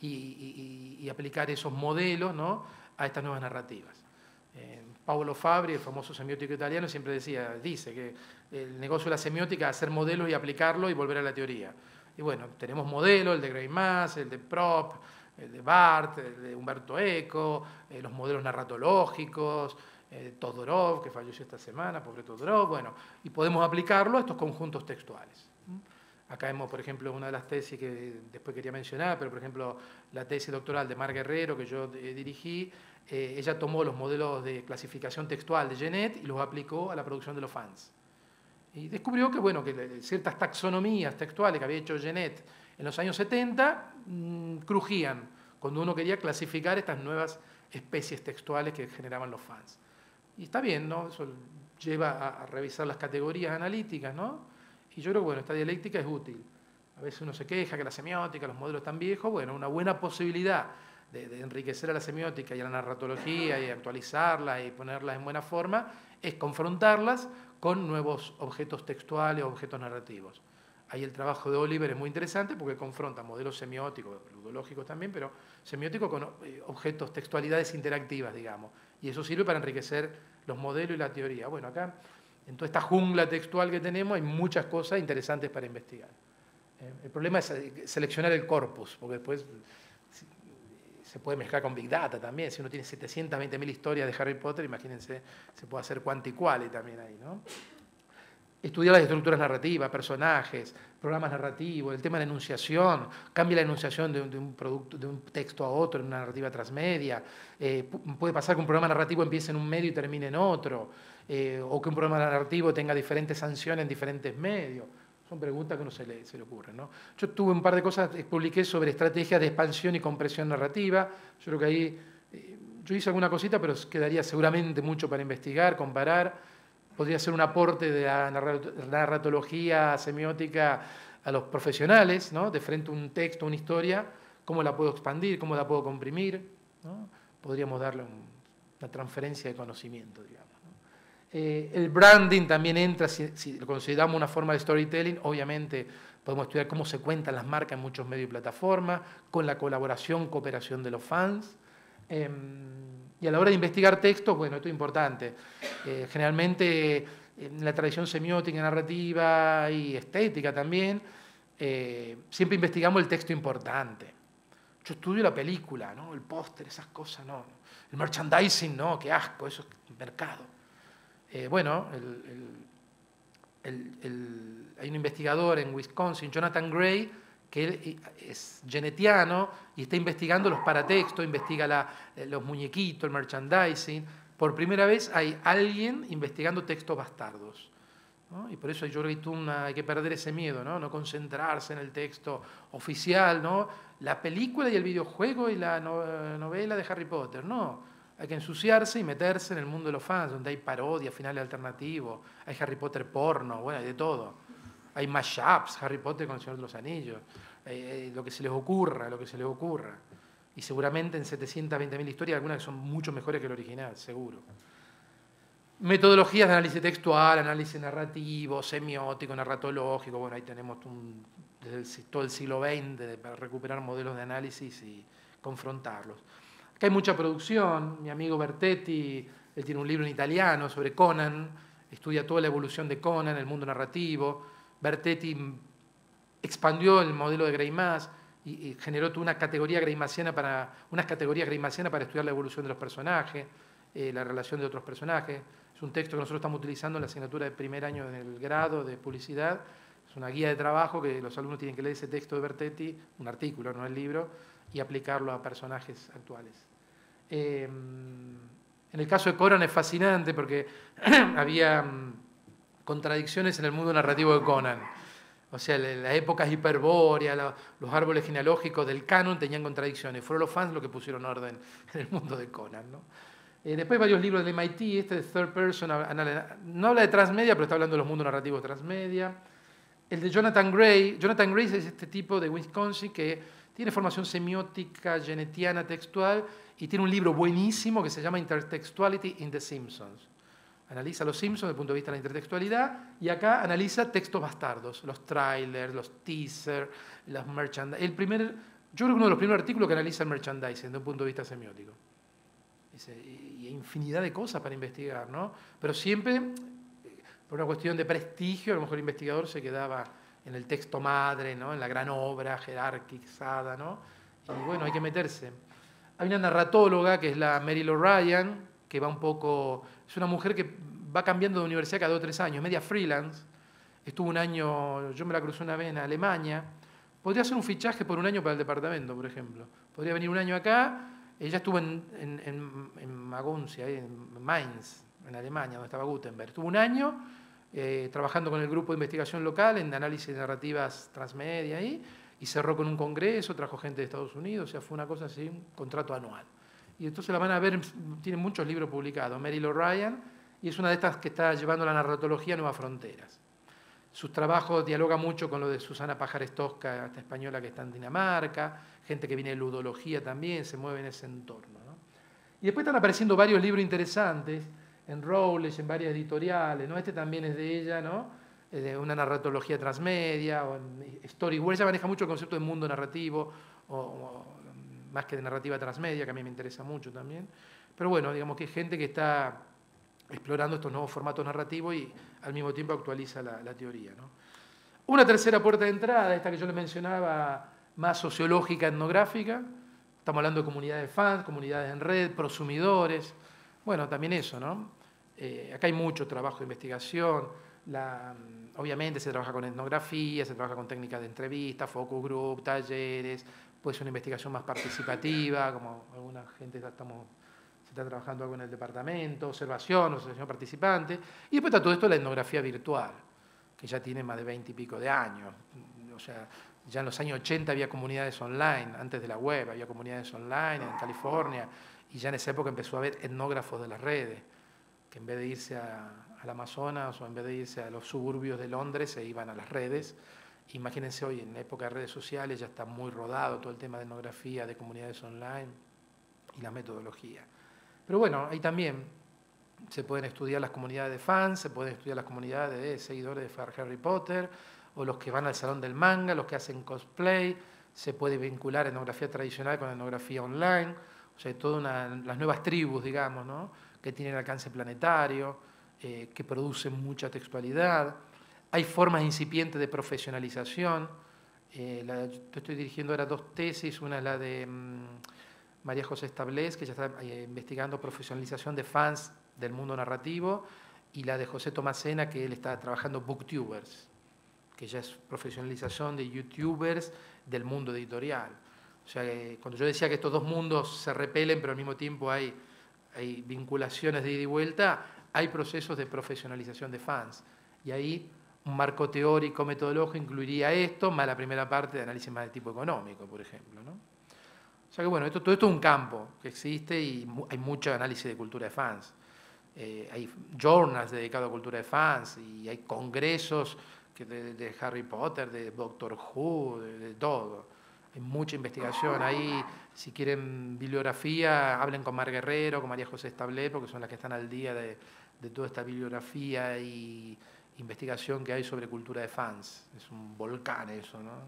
y aplicar esos modelos, ¿no?, a estas nuevas narrativas. Paolo Fabri, el famoso semiótico italiano, siempre dice que el negocio de la semiótica es hacer modelos y aplicarlo y volver a la teoría. Y bueno, tenemos modelos, el de Greimas, el de Propp, el de Barth, el de Umberto Eco, los modelos narratológicos, Todorov, que falleció esta semana, pobre Todorov, bueno, y podemos aplicarlo a estos conjuntos textuales. Acá vemos, por ejemplo, una de las tesis que después quería mencionar, pero por ejemplo, la tesis doctoral de Mar Guerrero, que yo dirigí, ella tomó los modelos de clasificación textual de Genet y los aplicó a la producción de los fans. Y descubrió que, bueno, que ciertas taxonomías textuales que había hecho Genet en los años 70 crujían cuando uno quería clasificar estas nuevas especies textuales que generaban los fans. Y está bien, ¿no? Eso lleva a revisar las categorías analíticas, ¿no? Y yo creo que, bueno, esta dialéctica es útil. A veces uno se queja que la semiótica, los modelos están viejos. Bueno, una buena posibilidad de enriquecer a la semiótica y a la narratología y actualizarla y ponerlas en buena forma es confrontarlas con nuevos objetos textuales o objetos narrativos. Ahí el trabajo de Oliver es muy interesante porque confronta modelos semióticos, ludológicos también, pero semióticos con objetos, textualidades interactivas, digamos. Y eso sirve para enriquecer los modelos y la teoría. Bueno, acá, en toda esta jungla textual que tenemos, hay muchas cosas interesantes para investigar. El problema es seleccionar el corpus, porque después se puede mezclar con Big Data también. Si uno tiene 720.000 historias de Harry Potter, imagínense, se puede hacer quanti-quali también ahí, ¿no? Estudiar las estructuras narrativas, personajes, programas narrativos, el tema de la enunciación, cambia la enunciación de un texto a otro en una narrativa transmedia. Puede pasar que un programa narrativo empiece en un medio y termine en otro, o que un programa narrativo tenga diferentes sanciones en diferentes medios. Son preguntas que a uno se le ocurren, ¿no? Yo tuve un par de cosas que publiqué sobre estrategias de expansión y compresión narrativa. Yo creo que ahí yo hice alguna cosita, pero quedaría seguramente mucho para investigar, comparar. Podría ser un aporte de la narratología semiótica a los profesionales, ¿no? De frente a un texto, una historia, cómo la puedo expandir, cómo la puedo comprimir, ¿no? Podríamos darle una transferencia de conocimiento, digamos, ¿no? El branding también entra, si lo consideramos una forma de storytelling, obviamente podemos estudiar cómo se cuentan las marcas en muchos medios y plataformas, con la colaboración, cooperación de los fans. Y a la hora de investigar textos, bueno, esto es importante. Generalmente en la tradición semiótica, narrativa y estética también, siempre investigamos el texto importante. Yo estudio la película, ¿no? El póster, esas cosas, no. El merchandising, no, qué asco, eso es mercado. Bueno, hay un investigador en Wisconsin, Jonathan Gray, que él es genetiano y está investigando los paratextos, investiga los muñequitos, el merchandising. Por primera vez hay alguien investigando textos bastardos, ¿no? Y por eso yo creo que hay que perder ese miedo, ¿no? No concentrarse en el texto oficial, ¿no? La película y el videojuego y la novela de Harry Potter, no. Hay que ensuciarse y meterse en el mundo de los fans, donde hay parodias, finales alternativos, hay Harry Potter porno, bueno, hay de todo. Hay mashups, Harry Potter con el Señor de los Anillos, lo que se les ocurra, lo que se les ocurra. Y seguramente en 720.000 historias, algunas que son mucho mejores que el original, seguro. Metodologías de análisis textual, análisis narrativo, semiótico, narratológico. Bueno, ahí tenemos desde todo el siglo XX para recuperar modelos de análisis y confrontarlos. Acá hay mucha producción. Mi amigo Bertetti, él tiene un libro en italiano sobre Conan, estudia toda la evolución de Conan, el mundo narrativo. Bertetti expandió el modelo de Greimas y generó toda unas categorías greimasianas para estudiar la evolución de los personajes, la relación de otros personajes. Es un texto que nosotros estamos utilizando en la asignatura de primer año en el grado de publicidad. Es una guía de trabajo que los alumnos tienen que leer ese texto de Bertetti, un artículo, no el libro, y aplicarlo a personajes actuales. En el caso de Conan es fascinante porque había contradicciones en el mundo narrativo de Conan. O sea, las épocas hiperbóreas, los árboles genealógicos del canon tenían contradicciones. Fueron los fans los que pusieron orden en el mundo de Conan, ¿no? Después hay varios libros del MIT, este de Third Person, no habla de transmedia, pero está hablando de los mundos narrativos transmedia. El de Jonathan Gray. Jonathan Gray es este tipo de Wisconsin que tiene formación semiótica, genetiana, textual, y tiene un libro buenísimo que se llama Intertextuality in the Simpsons. Analiza los Simpsons desde el punto de vista de la intertextualidad, y acá analiza textos bastardos, los trailers, los teasers, los merchandising. Yo creo que uno de los primeros artículos que analiza el merchandising desde un punto de vista semiótico. Y hay infinidad de cosas para investigar, ¿no? Pero siempre, por una cuestión de prestigio, a lo mejor el investigador se quedaba en el texto madre, ¿no? En la gran obra jerarquizada, ¿no? Y bueno, hay que meterse. Hay una narratóloga que es la Meryl O'Ryan, que va un poco... Es una mujer que va cambiando de universidad cada 2 o 3 años, media freelance. Estuvo un año, yo me la crucé una vez en Alemania. Podría hacer un fichaje por un año para el departamento, por ejemplo. Podría venir un año acá. Ella estuvo en Maguncia, en Mainz, en Alemania, donde estaba Gutenberg. Estuvo un año trabajando con el grupo de investigación local en análisis de narrativas transmedia ahí, y cerró con un congreso, trajo gente de Estados Unidos, o sea, fue una cosa así, un contrato anual. Y entonces la van a ver, tiene muchos libros publicados, Meryl O'Ryan, y es una de estas que está llevando la narratología a nuevas fronteras. Sus trabajos dialogan mucho con lo de Susana Pajares Tosca, esta española que está en Dinamarca, gente que viene de ludología también, se mueve en ese entorno, ¿no? Y después están apareciendo varios libros interesantes, en Routledge, en varias editoriales, ¿no? Este también es de ella, ¿no? De una narratología transmedia, o en Storyboard. Ella maneja mucho el concepto de mundo narrativo, o más que de narrativa transmedia, que a mí me interesa mucho también. Pero bueno, digamos que hay gente que está explorando estos nuevos formatos narrativos y al mismo tiempo actualiza la teoría, ¿no? Una tercera puerta de entrada, esta que yo les mencionaba, más sociológica, etnográfica. Estamos hablando de comunidades de fans, comunidades en red, prosumidores. Bueno, también eso, ¿no? Acá hay mucho trabajo de investigación. Obviamente se trabaja con etnografía, se trabaja con técnicas de entrevista, focus group, talleres. Puede ser una investigación más participativa, como alguna gente se está trabajando algo en el departamento, observación participante. Y después está todo esto de la etnografía virtual, que ya tiene más de 20 y pico de años. O sea, ya en los años 80 había comunidades online, antes de la web, había comunidades online en California, y ya en esa época empezó a haber etnógrafos de las redes, que en vez de irse al Amazonas o en vez de irse a los suburbios de Londres, se iban a las redes. Imagínense hoy, en la época de redes sociales, ya está muy rodado todo el tema de etnografía, de comunidades online y la metodología. Pero bueno, ahí también se pueden estudiar las comunidades de fans, se pueden estudiar las comunidades de seguidores de Harry Potter, o los que van al salón del manga, los que hacen cosplay. Se puede vincular etnografía tradicional con etnografía online. O sea, todas las nuevas tribus, digamos, ¿no? Que tienen alcance planetario, que producen mucha textualidad. Hay formas incipientes de profesionalización. Yo estoy dirigiendo ahora 2 tesis, una es la de María José Establés, que ya está investigando profesionalización de fans del mundo narrativo, y la de José Tomasena, que él está trabajando booktubers, que ya es profesionalización de youtubers del mundo editorial. O sea, cuando yo decía que estos 2 mundos se repelen, pero al mismo tiempo hay vinculaciones de ida y vuelta, hay procesos de profesionalización de fans. Y ahí un marco teórico, metodológico incluiría esto, más la primera parte de análisis más de tipo económico, por ejemplo, ¿no? O sea que bueno, todo esto es un campo que existe y hay mucho análisis de cultura de fans. Hay journals dedicados a cultura de fans y hay congresos de Harry Potter, de Doctor Who, de todo. Hay mucha investigación ahí. Si quieren bibliografía, hablen con Mar Guerrero, con María José Establé, porque son las que están al día de de toda esta bibliografía y investigación que hay sobre cultura de fans. Es un volcán eso, ¿no?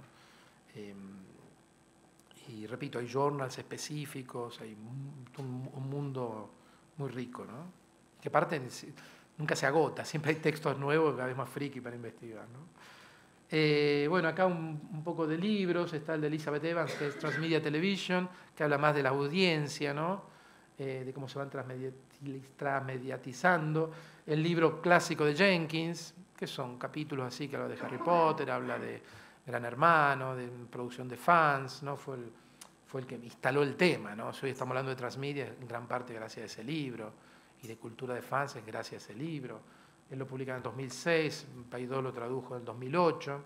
Y repito, hay journals específicos, hay un mundo muy rico, ¿no? Que aparte nunca se agota, siempre hay textos nuevos, cada vez más friki para investigar, ¿no? Bueno, acá un poco de libros, está el de Elizabeth Evans, que es Transmedia Television, que habla más de la audiencia, ¿no? De cómo se van transmediatizando. El libro clásico de Jenkins, que son capítulos así, que habla de Harry Potter, habla de Gran Hermano, de producción de fans, ¿no? Fue el que instaló el tema, ¿no? Hoy estamos hablando de transmedia en gran parte gracias a ese libro, y de cultura de fans es gracias a ese libro. Él lo publica en el 2006, Paidó lo tradujo en el 2008.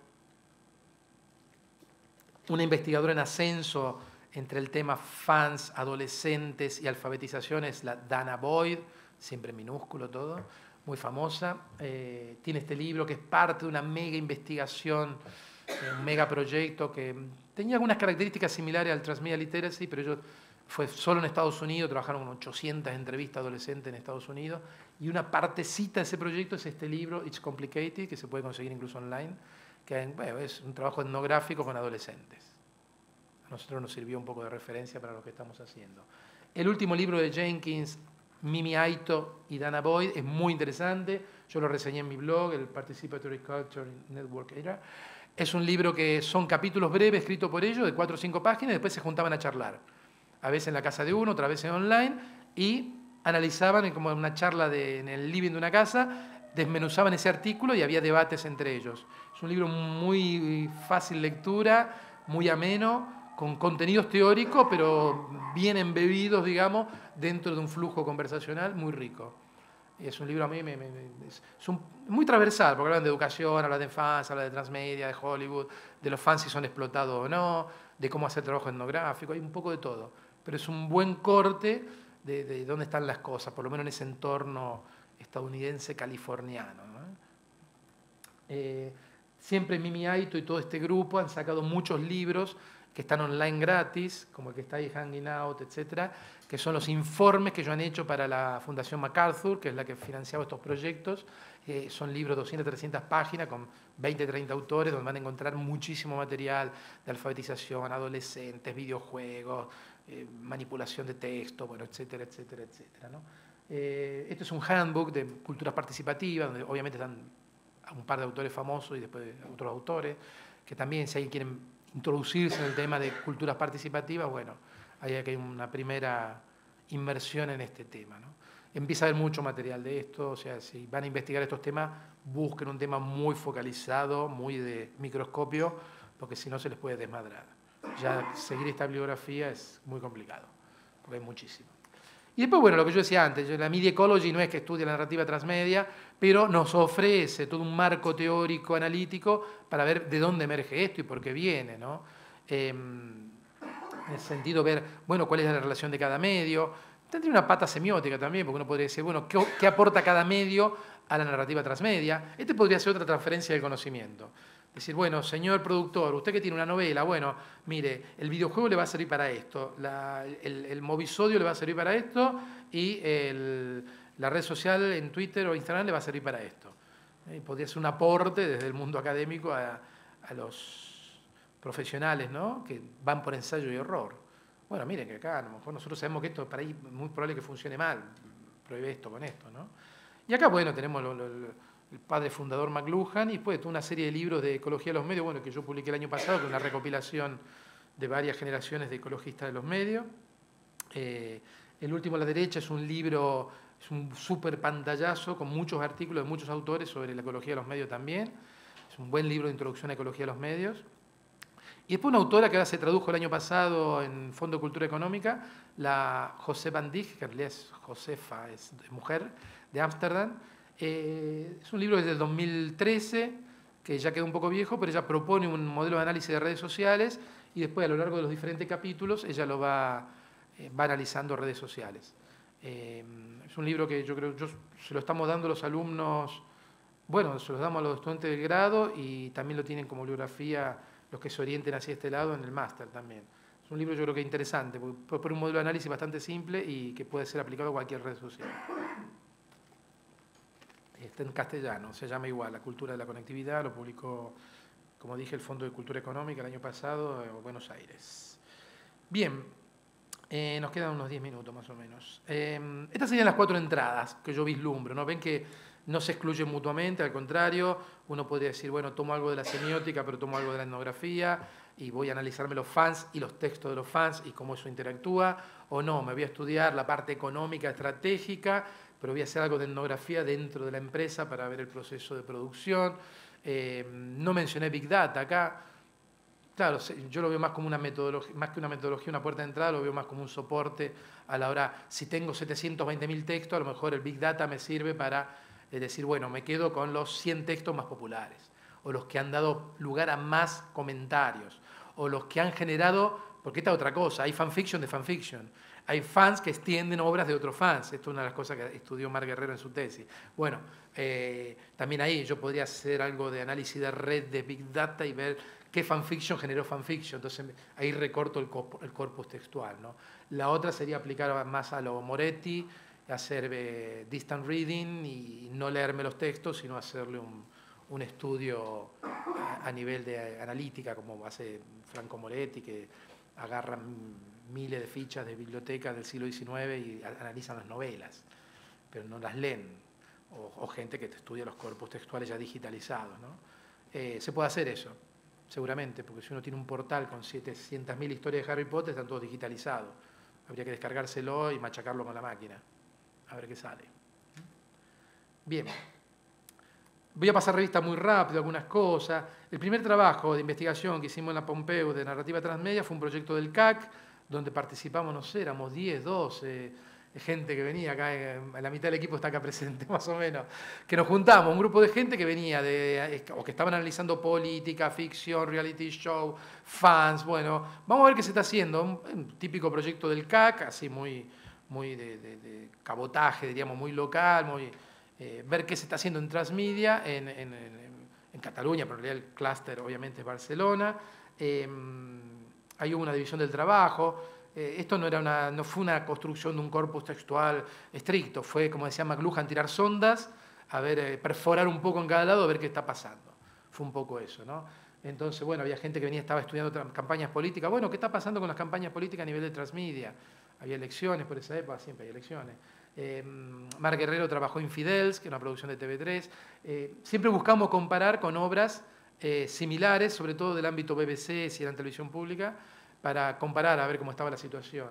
Una investigadora en ascenso entre el tema fans, adolescentes y alfabetización es la Dana Boyd, siempre en minúsculo todo, muy famosa. Tiene este libro que es parte de una mega investigación, un mega proyecto que tenía algunas características similares al Transmedia Literacy, pero ellos fue solo en Estados Unidos, trabajaron con 800 entrevistas adolescentes en Estados Unidos, y una partecita de ese proyecto es este libro, It's Complicated, que se puede conseguir incluso online, que bueno, es un trabajo etnográfico con adolescentes. A nosotros nos sirvió un poco de referencia para lo que estamos haciendo. El último libro de Jenkins, Mimi Aito y Dana Boyd, es muy interesante. Yo lo reseñé en mi blog, el Participatory Culture Network Era. Es un libro que son capítulos breves escritos por ellos, de 4 o 5 páginas, y después se juntaban a charlar. A veces en la casa de uno, otra vez en online, y analizaban como una charla en el living de una casa, desmenuzaban ese artículo y había debates entre ellos. Es un libro muy fácil lectura, muy ameno, con contenidos teóricos, pero bien embebidos, digamos, dentro de un flujo conversacional muy rico. Es un libro a mí es muy transversal, porque hablan de educación, hablan de fans, hablan de transmedia, de Hollywood, de los fans si son explotados o no, de cómo hacer trabajo etnográfico, hay un poco de todo. Pero es un buen corte de dónde están las cosas, por lo menos en ese entorno estadounidense californiano, ¿no? Siempre Mimi Aito y todo este grupo han sacado muchos libros que están online gratis, como el que está ahí, Hanging Out, etcétera, que son los informes que ellos han hecho para la Fundación MacArthur, que es la que financiaba estos proyectos. Son libros de 200, 300 páginas con 20, 30 autores, donde van a encontrar muchísimo material de alfabetización, adolescentes, videojuegos, manipulación de texto, bueno, etcétera, etcétera, etcétera, ¿no? Este es un handbook de culturas participativas, donde obviamente están un par de autores famosos y después otros autores, que también si alguien quiere introducirse en el tema de culturas participativas, bueno, hay aquí una primera inmersión en este tema, ¿no? Empieza a haber mucho material de esto, o sea, si van a investigar estos temas, busquen un tema muy focalizado, muy de microscopio, porque si no se les puede desmadrar. Ya seguir esta bibliografía es muy complicado, porque hay muchísimo. Y después, bueno, lo que yo decía antes, la Media Ecology no es que estudie la narrativa transmedia, pero nos ofrece todo un marco teórico, analítico, para ver de dónde emerge esto y por qué viene, ¿no? En el sentido ver, bueno, cuál es la relación de cada medio. Tendría una pata semiótica también, porque uno podría decir, bueno, ¿qué aporta cada medio a la narrativa transmedia? Este podría ser otra transferencia del conocimiento. Decir, bueno, señor productor, usted que tiene una novela, bueno, mire, el videojuego le va a servir para esto, el movisodio le va a servir para esto y la red social en Twitter o Instagram le va a servir para esto. Podría ser un aporte desde el mundo académico a los profesionales, ¿no?, que van por ensayo y error. Bueno, miren que acá a lo mejor nosotros sabemos que esto para ahí es muy probable que funcione mal, pruebe esto con esto, ¿no? Y acá, bueno, tenemos el padre fundador McLuhan, y después toda una serie de libros de ecología de los medios, bueno, que yo publiqué el año pasado, que es una recopilación de varias generaciones de ecologistas de los medios. El último a la derecha es un libro, es un súper pantallazo con muchos artículos de muchos autores sobre la ecología de los medios también. Es un buen libro de introducción a ecología de los medios. Y después una autora que ahora se tradujo el año pasado en Fondo de Cultura Económica, la José Van Dijk, que en realidad es Josefa, es mujer, de Ámsterdam. Es un libro desde el 2013, que ya quedó un poco viejo, pero ella propone un modelo de análisis de redes sociales y después a lo largo de los diferentes capítulos ella lo va analizando redes sociales. Es un libro que yo creo se lo estamos dando a los alumnos, bueno, se los damos a los estudiantes del grado y también lo tienen como bibliografía los que se orienten hacia este lado en el máster también. Es un libro yo creo que interesante, porque propone un modelo de análisis bastante simple y que puede ser aplicado a cualquier red social. está en castellano, se llama igual, La cultura de la conectividad, lo publicó, como dije, el Fondo de Cultura Económica el año pasado en Buenos Aires. Bien, nos quedan unos 10 minutos más o menos. Estas serían las 4 entradas que yo vislumbro, ¿no? Ven que no se excluyen mutuamente, al contrario, uno podría decir, bueno, tomo algo de la semiótica, pero tomo algo de la etnografía, y voy a analizarme los fans y los textos de los fans y cómo eso interactúa, o no, me voy a estudiar la parte económica, estratégica, pero voy a hacer algo de etnografía dentro de la empresa para ver el proceso de producción. No mencioné Big Data acá. Claro, yo lo veo más como una metodología, más que una metodología, una puerta de entrada, lo veo más como un soporte a la hora, si tengo 720.000 textos, a lo mejor el Big Data me sirve para decir, bueno, me quedo con los 100 textos más populares, o los que han dado lugar a más comentarios, o los que han generado, porque esta es otra cosa, hay fanfiction de fanfiction, hay fans que extienden obras de otros fans, esto es una de las cosas que estudió Mar Guerrero en su tesis. Bueno, también ahí yo podría hacer algo de análisis de red de Big Data y ver qué fanfiction generó fanfiction, entonces ahí recorto el corpus textual, ¿no? La otra sería aplicar más a lo Moretti, hacer distant reading y no leerme los textos, sino hacerle un estudio a nivel de analítica, como hace Franco Moretti, que agarra miles de fichas de bibliotecas del siglo XIX y analizan las novelas, pero no las leen, o gente que estudia los corpus textuales ya digitalizados, ¿no? Se puede hacer eso, seguramente, porque si uno tiene un portal con 700.000 historias de Harry Potter, están todos digitalizados. Habría que descargárselo y machacarlo con la máquina, a ver qué sale. Bien. Voy a pasar revista muy rápido, algunas cosas. El primer trabajo de investigación que hicimos en la Pompeu de narrativa transmedia fue un proyecto del CAC, donde participamos, no sé, éramos 10, 12, gente que venía acá, la mitad del equipo está acá presente más o menos, que nos juntamos, un grupo de gente que venía o que estaban analizando política, ficción, reality show, fans, bueno, vamos a ver qué se está haciendo, un típico proyecto del CAC, así muy de cabotaje, diríamos, muy local, ver qué se está haciendo en transmedia, en Cataluña, pero en realidad el clúster obviamente es Barcelona. Ahí hubo una división del trabajo. Esto no fue una construcción de un corpus textual estricto, fue, como decía McLuhan, tirar sondas, a ver, perforar un poco en cada lado, a ver qué está pasando. Fue un poco eso, ¿no? Entonces, bueno, había gente que estaba estudiando campañas políticas. Bueno, ¿qué está pasando con las campañas políticas a nivel de transmedia? Había elecciones por esa época, siempre hay elecciones. Mar Guerrero trabajó en Infidels, que es una producción de TV3. Siempre buscamos comparar con obras similares, sobre todo del ámbito BBC, si era en televisión pública, para comparar a ver cómo estaba la situación.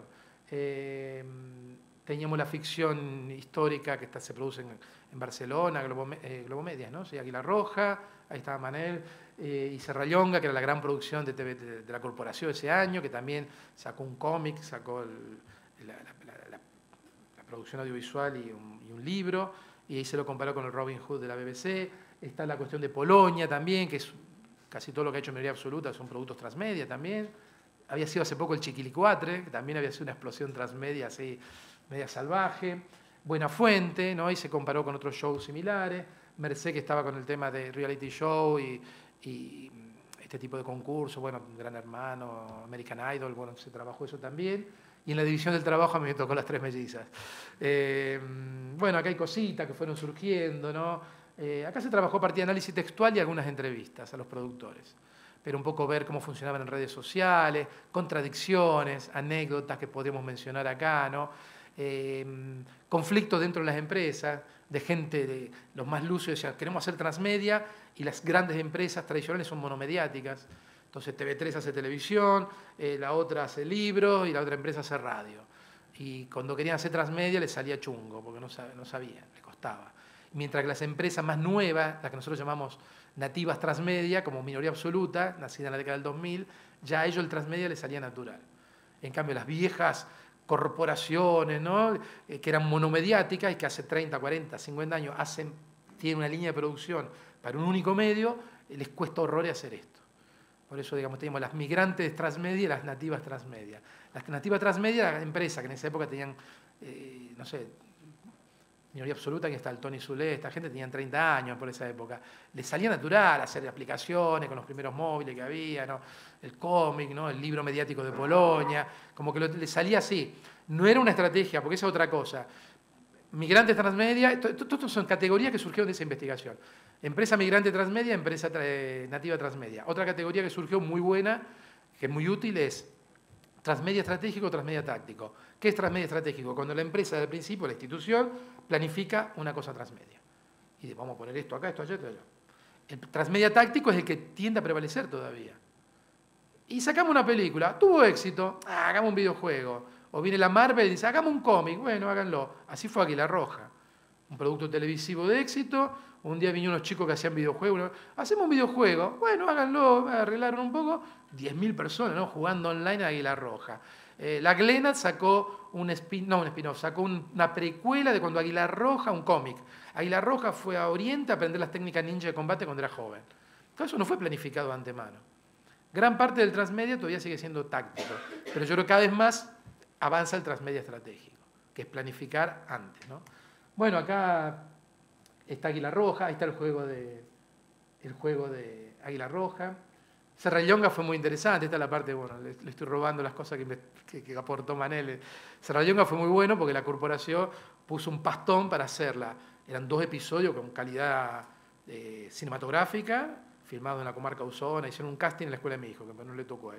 Teníamos la ficción histórica que se produce en Barcelona, Globomedias, ¿no? Sí, Águila Roja, ahí estaba Manel, y Serrallonga, que era la gran producción de la corporación ese año, que también sacó un cómic, sacó la producción audiovisual y un libro, y ahí se lo comparó con el Robin Hood de la BBC. Está la cuestión de Polonia también, que es casi todo lo que ha hecho Minoría Absoluta, son productos transmedia también. Había sido hace poco el Chiquilicuatre, que también había sido una explosión transmedia así, media salvaje. Buenafuente, ¿no? Y se comparó con otros shows similares. Mercé, que estaba con el tema de reality show y este tipo de concursos, bueno, Gran Hermano, American Idol, bueno, se trabajó eso también. Y en la división del trabajo a mí me tocó Las Tres Mellizas. Bueno, acá hay cositas que fueron surgiendo, ¿no? Acá se trabajó a partir de análisis textual y algunas entrevistas a los productores, pero un poco ver cómo funcionaban en redes sociales, contradicciones, anécdotas que podemos mencionar acá, ¿no? Conflictos dentro de las empresas, de gente, de los más lúcidos, decían, queremos hacer transmedia, y las grandes empresas tradicionales son monomediáticas. Entonces TV3 hace televisión, la otra hace libros y la otra empresa hace radio. Y cuando querían hacer transmedia les salía chungo, porque no sabían, les costaba. Mientras que las empresas más nuevas, las que nosotros llamamos nativas transmedia, como Minoría Absoluta, nacida en la década del 2000, ya a ellos el transmedia les salía natural. En cambio, las viejas corporaciones, ¿no? Que eran monomediáticas y que hace 30, 40, 50 años tienen una línea de producción para un único medio, les cuesta horrores hacer esto. Por eso, digamos, teníamos las migrantes transmedia y las nativas transmedia. Las nativas transmedia eran empresas que en esa época tenían, no sé, Minoría Absoluta, que está el Tony Zulé, esta gente tenían 30 años por esa época. Les salía natural hacer aplicaciones con los primeros móviles que había, ¿no? El cómic, ¿no? El libro mediático de Polonia, como que les salía así. No era una estrategia, porque esa es otra cosa. Migrantes transmedia, todas son categorías que surgieron de esa investigación. Empresa migrante transmedia, empresa nativa transmedia. Otra categoría que surgió muy buena, que es muy útil, es transmedia estratégico o transmedia táctico. ¿Qué es transmedia estratégico? Cuando la empresa, desde el principio, la institución, planifica una cosa transmedia. Y dice, vamos a poner esto acá, esto allá, esto allá. El transmedia táctico es el que tiende a prevalecer todavía. Y sacamos una película, tuvo éxito, hagamos un videojuego. O viene la Marvel y dice, hagamos un cómic, bueno, háganlo. Así fue Águila Roja. Un producto televisivo de éxito. Un día vinieron unos chicos que hacían videojuegos. Hacemos un videojuego, bueno, háganlo, arreglaron un poco. 10.000 personas, ¿no?, jugando online a Águila Roja. La Glenad sacó sacó una precuela de cuando Águila Roja, un cómic. Águila Roja fue a Oriente a aprender las técnicas ninja de combate cuando era joven. Todo eso no fue planificado de antemano. Gran parte del transmedia todavía sigue siendo táctico, pero yo creo que cada vez más avanza el transmedia estratégico, que es planificar antes, ¿no? Bueno, acá está Águila Roja, ahí está el juego de Águila Roja. Serrallonga fue muy interesante, esta es la parte, bueno, le estoy robando las cosas que aportó Manel. Serrallonga fue muy bueno porque la corporación puso un pastón para hacerla. Eran 2 episodios con calidad cinematográfica, filmados en la comarca Ausona, hicieron un casting en la escuela de mi hijo, que no le tocó a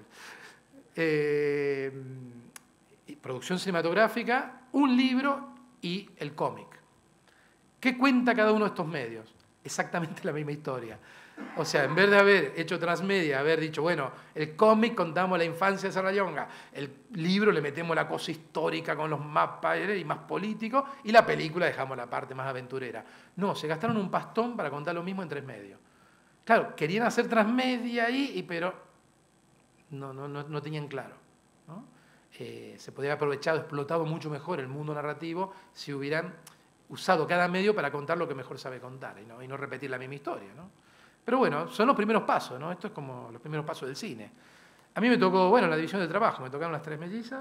él. Producción cinematográfica, un libro y el cómic. ¿Qué cuenta cada uno de estos medios? Exactamente la misma historia. O sea, en vez de haber hecho transmedia, haber dicho, bueno, el cómic contamos la infancia de Serrallonga, el libro le metemos la cosa histórica con los mapas y más político, y la película dejamos la parte más aventurera. No, se gastaron un pastón para contar lo mismo en 3 medios. Claro, querían hacer transmedia ahí, pero no tenían claro, ¿no? Se podría haber aprovechado, explotado mucho mejor el mundo narrativo si hubieran usado cada medio para contar lo que mejor sabe contar y no repetir la misma historia, ¿no? Pero bueno, son los primeros pasos, ¿no? Esto es como los primeros pasos del cine. A mí me tocó, bueno, la división de trabajo, me tocaron las 3 mellizas,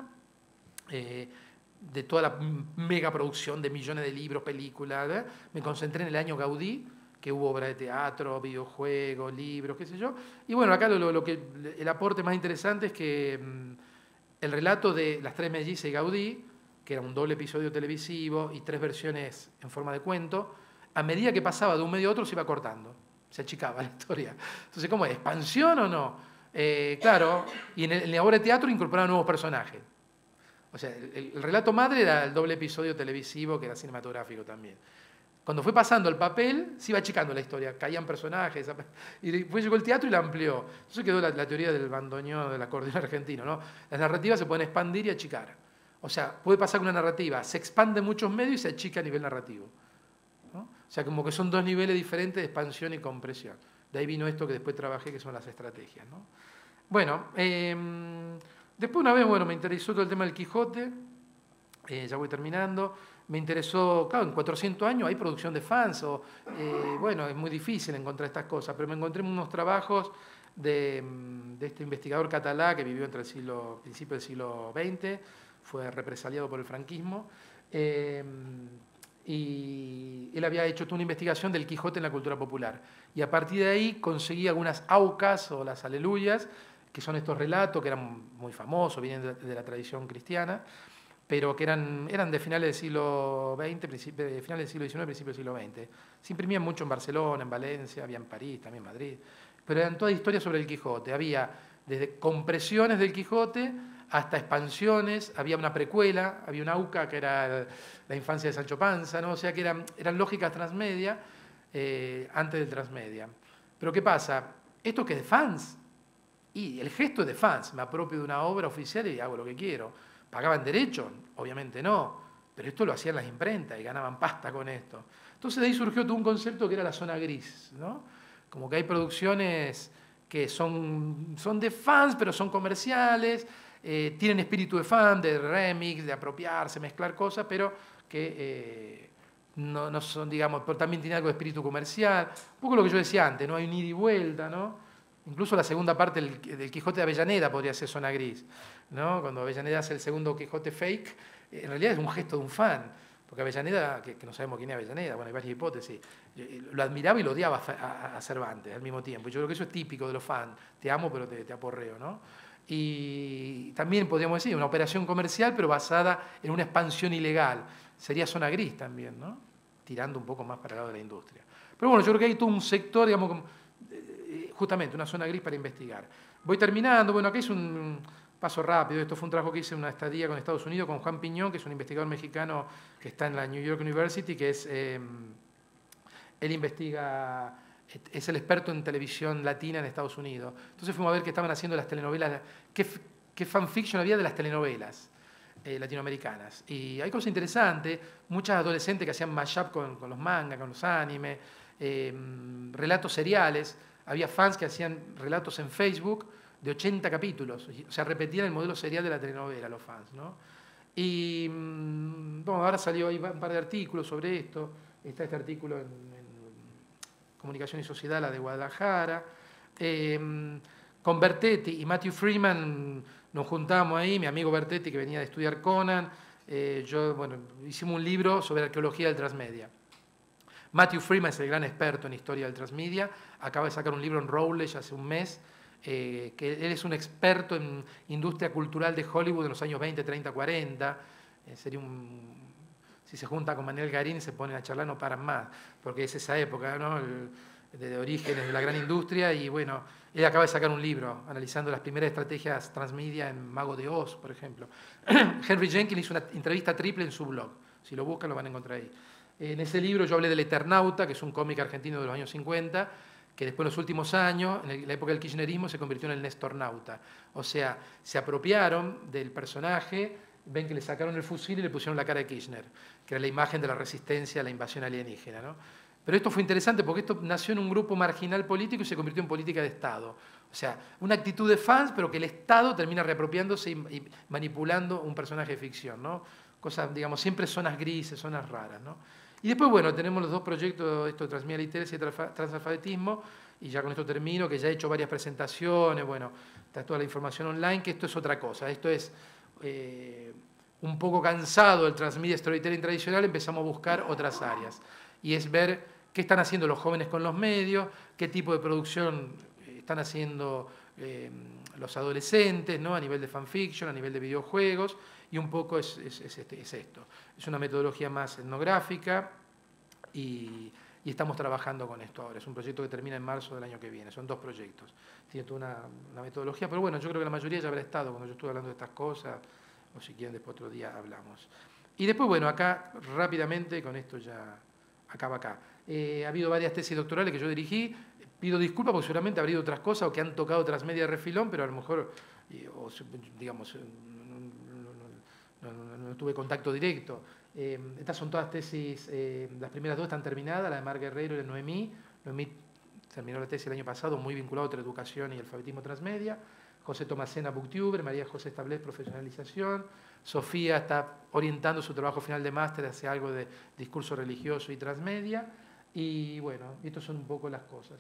de toda la mega producción de millones de libros, películas, ¿eh? Me concentré en el año Gaudí, que hubo obra de teatro, videojuegos, libros, qué sé yo. Y bueno, acá el aporte más interesante es que el relato de las 3 mellizas y Gaudí, que era un doble episodio televisivo y 3 versiones en forma de cuento, a medida que pasaba de un medio a otro se iba cortando, se achicaba la historia. Entonces, ¿cómo es? ¿Expansión o no? Claro, y en la obra de teatro incorporaban nuevos personajes. O sea, el relato madre era el doble episodio televisivo, que era cinematográfico también. Cuando fue pasando el papel, se iba achicando la historia, caían personajes, y después llegó el teatro y la amplió. Entonces quedó la teoría del bandoneón, del acordeón argentino, ¿no? Las narrativas se pueden expandir y achicar. O sea, puede pasar que una narrativa se expande en muchos medios y se achica a nivel narrativo, ¿no? O sea, como que son 2 niveles diferentes de expansión y compresión. De ahí vino esto que después trabajé, que son las estrategias, ¿no? Bueno, después una vez, bueno, me interesó todo el tema del Quijote, ya voy terminando. Me interesó, claro, en 400 años hay producción de fans, bueno, es muy difícil encontrar estas cosas, pero me encontré en unos trabajos de este investigador catalán que vivió entre principios del siglo XX, fue represaliado por el franquismo, y él había hecho toda una investigación del Quijote en la cultura popular. Y a partir de ahí conseguí algunas aucas o las aleluyas, que son estos relatos que eran muy famosos, vienen de la tradición cristiana, pero que eran de finales del siglo XX, finales del siglo XIX, principios del siglo XX. Se imprimían mucho en Barcelona, en Valencia, había en París, también en Madrid, pero eran todas historias sobre el Quijote. Había desde compresiones del Quijote hasta expansiones, había una precuela, había una AUCA que era la infancia de Sancho Panza, ¿no? O sea que eran lógicas transmedia antes del transmedia. Pero ¿qué pasa? Esto que es de fans, y el gesto es de fans, me apropio de una obra oficial y hago lo que quiero. ¿Pagaban derecho? Obviamente no, pero esto lo hacían las imprentas y ganaban pasta con esto. Entonces de ahí surgió todo un concepto que era la zona gris, ¿no? Como que hay producciones que son de fans, pero son comerciales, tienen espíritu de fan, de remix, de apropiarse, mezclar cosas, pero que no son, digamos, pero también tienen algo de espíritu comercial. Un poco lo que yo decía antes, ¿no? Hay un ida y vuelta, ¿no? Incluso la segunda parte del Quijote de Avellaneda podría ser zona gris, ¿no? Cuando Avellaneda hace el segundo Quijote fake, en realidad es un gesto de un fan, Porque Avellaneda, que no sabemos quién es Avellaneda, bueno, hay varias hipótesis, lo admiraba y lo odiaba a Cervantes al mismo tiempo. Yo creo que eso es típico de los fans, te amo pero te aporreo, ¿no? Y también podríamos decir una operación comercial pero basada en una expansión ilegal. Sería zona gris también, ¿no? Tirando un poco más para el lado de la industria. Pero bueno, yo creo que hay todo un sector, digamos, justamente una zona gris para investigar. Voy terminando, bueno, aquí es un paso rápido, esto fue un trabajo que hice en una estadía con Estados Unidos, con Juan Piñón, que es un investigador mexicano que está en la New York University, que es, él investiga, es el experto en televisión latina en Estados Unidos. Entonces fuimos a ver qué estaban haciendo las telenovelas, qué fanfiction había de las telenovelas latinoamericanas. Y hay cosas interesantes, muchas adolescentes que hacían mashup con los mangas, con los animes, relatos seriales, había fans que hacían relatos en Facebook de 80 capítulos, o sea, repetían el modelo serial de la telenovela los fans, ¿no? Y bueno, ahora salió ahí un par de artículos sobre esto, está este artículo en Comunicación y Sociedad, la de Guadalajara, con Bertetti y Matthew Freeman nos juntamos ahí, mi amigo Bertetti que venía de estudiar Conan, bueno, hicimos un libro sobre arqueología del transmedia. Matthew Freeman es el gran experto en historia del transmedia, acaba de sacar un libro en Routledge hace un mes, que él es un experto en industria cultural de Hollywood en los años 20, 30, 40, sería si se junta con Manuel Garín y se ponen a charlar no paran más, porque es esa época, ¿no? De orígenes de la gran industria, y bueno, él acaba de sacar un libro analizando las primeras estrategias transmedia en Mago de Oz, por ejemplo. Henry Jenkins hizo una entrevista triple en su blog, si lo buscan lo van a encontrar ahí. En ese libro yo hablé del Eternauta, que es un cómic argentino de los años 50, que después en los últimos años, en la época del kirchnerismo, se convirtió en el Nestornauta. O sea, se apropiaron del personaje, ven que le sacaron el fusil y le pusieron la cara de Kirchner, que era la imagen de la resistencia a la invasión alienígena, ¿no? Pero esto fue interesante porque esto nació en un grupo marginal político y se convirtió en política de Estado. O sea, una actitud de fans, pero que el Estado termina reapropiándose y manipulando un personaje de ficción, ¿no? Cosas, digamos, siempre zonas grises, zonas raras, ¿no? Y después, bueno, tenemos los dos proyectos, esto de Transmedia Literacy y Transalfabetismo, y ya con esto termino, que ya he hecho varias presentaciones, bueno, está toda la información online, que esto es otra cosa, esto es un poco cansado del transmedia storytelling tradicional, empezamos a buscar otras áreas, y es ver qué están haciendo los jóvenes con los medios, qué tipo de producción están haciendo los adolescentes, ¿no? A nivel de fanfiction, a nivel de videojuegos, y un poco es esto. Es una metodología más etnográfica y estamos trabajando con esto ahora. Es un proyecto que termina en marzo del año que viene. Son dos proyectos. Tiene toda una metodología, pero bueno, yo creo que la mayoría ya habrá estado cuando yo estuve hablando de estas cosas, o si quieren después otro día hablamos. Y después, bueno, acá rápidamente, con esto ya acaba acá. Ha habido varias tesis doctorales que yo dirigí. Pido disculpas porque seguramente habrá habido otras cosas o que han tocado transmedia de refilón, pero a lo mejor, digamos, no tuve contacto directo. Estas son todas tesis, las primeras dos están terminadas, la de Mar Guerrero y la de Noemí. Noemí terminó la tesis el año pasado, muy vinculado a la educación y alfabetismo transmedia. José Tomasena, Booktuber, María José Establés, profesionalización. Sofía está orientando su trabajo final de máster hacia algo de discurso religioso y transmedia. Y bueno, estas son un poco las cosas.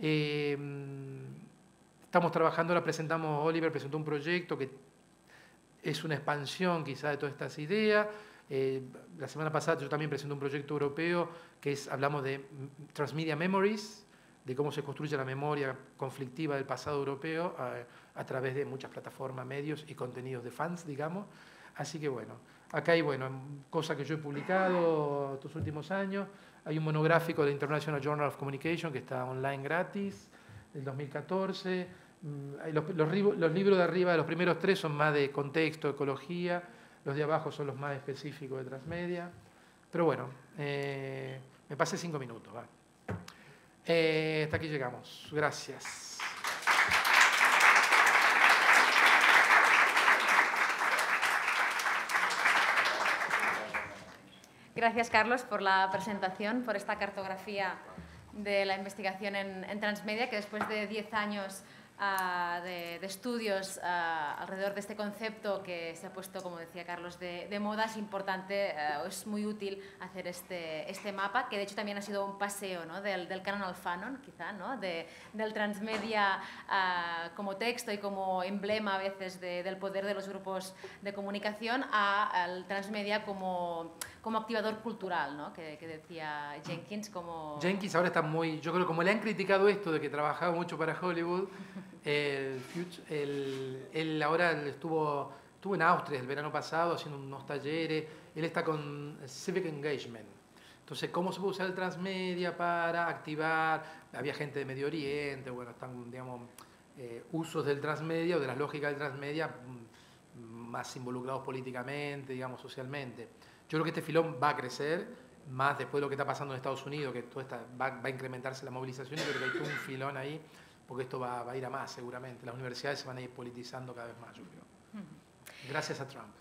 Estamos trabajando, ahora Oliver presentó un proyecto que es una expansión quizá de todas estas ideas. La semana pasada yo también presenté un proyecto europeo que hablamos de Transmedia Memories, de cómo se construye la memoria conflictiva del pasado europeo a través de muchas plataformas, medios y contenidos de fans, digamos. Así que bueno, acá hay cosas que yo he publicado estos últimos años. Hay un monográfico de International Journal of Communication que está online gratis, del 2014. Los libros de arriba, los primeros tres, son más de contexto, ecología. Los de abajo son los más específicos de transmedia. Pero bueno, me pasé 5 minutos. ¿Va? Hasta aquí llegamos. Gracias. Gracias, Carlos, por la presentación, por esta cartografía de la investigación en transmedia, que después de 10 años de estudios alrededor de este concepto que se ha puesto, como decía Carlos, de moda, es importante, es muy útil hacer este mapa, que de hecho también ha sido un paseo, ¿no?, del canon al fanon, quizá, ¿no?, del transmedia como texto y como emblema a veces del poder de los grupos de comunicación al transmedia como activador cultural, ¿no?, que decía Jenkins. Jenkins ahora está muy... Yo creo que como le han criticado esto de que trabajaba mucho para Hollywood, él ahora estuvo en Austria el verano pasado haciendo unos talleres. Él está con Civic Engagement. Entonces, ¿cómo se puede usar el transmedia para activar? Había gente de Medio Oriente, bueno, están, digamos, usos del transmedia o de las lógicas del transmedia más involucrados políticamente, digamos, socialmente. Yo creo que este filón va a crecer, más después de lo que está pasando en Estados Unidos, que va a incrementarse la movilización, y creo que hay todo un filón ahí, porque esto va a ir a más seguramente. Las universidades se van a ir politizando cada vez más, yo creo. Gracias a Trump.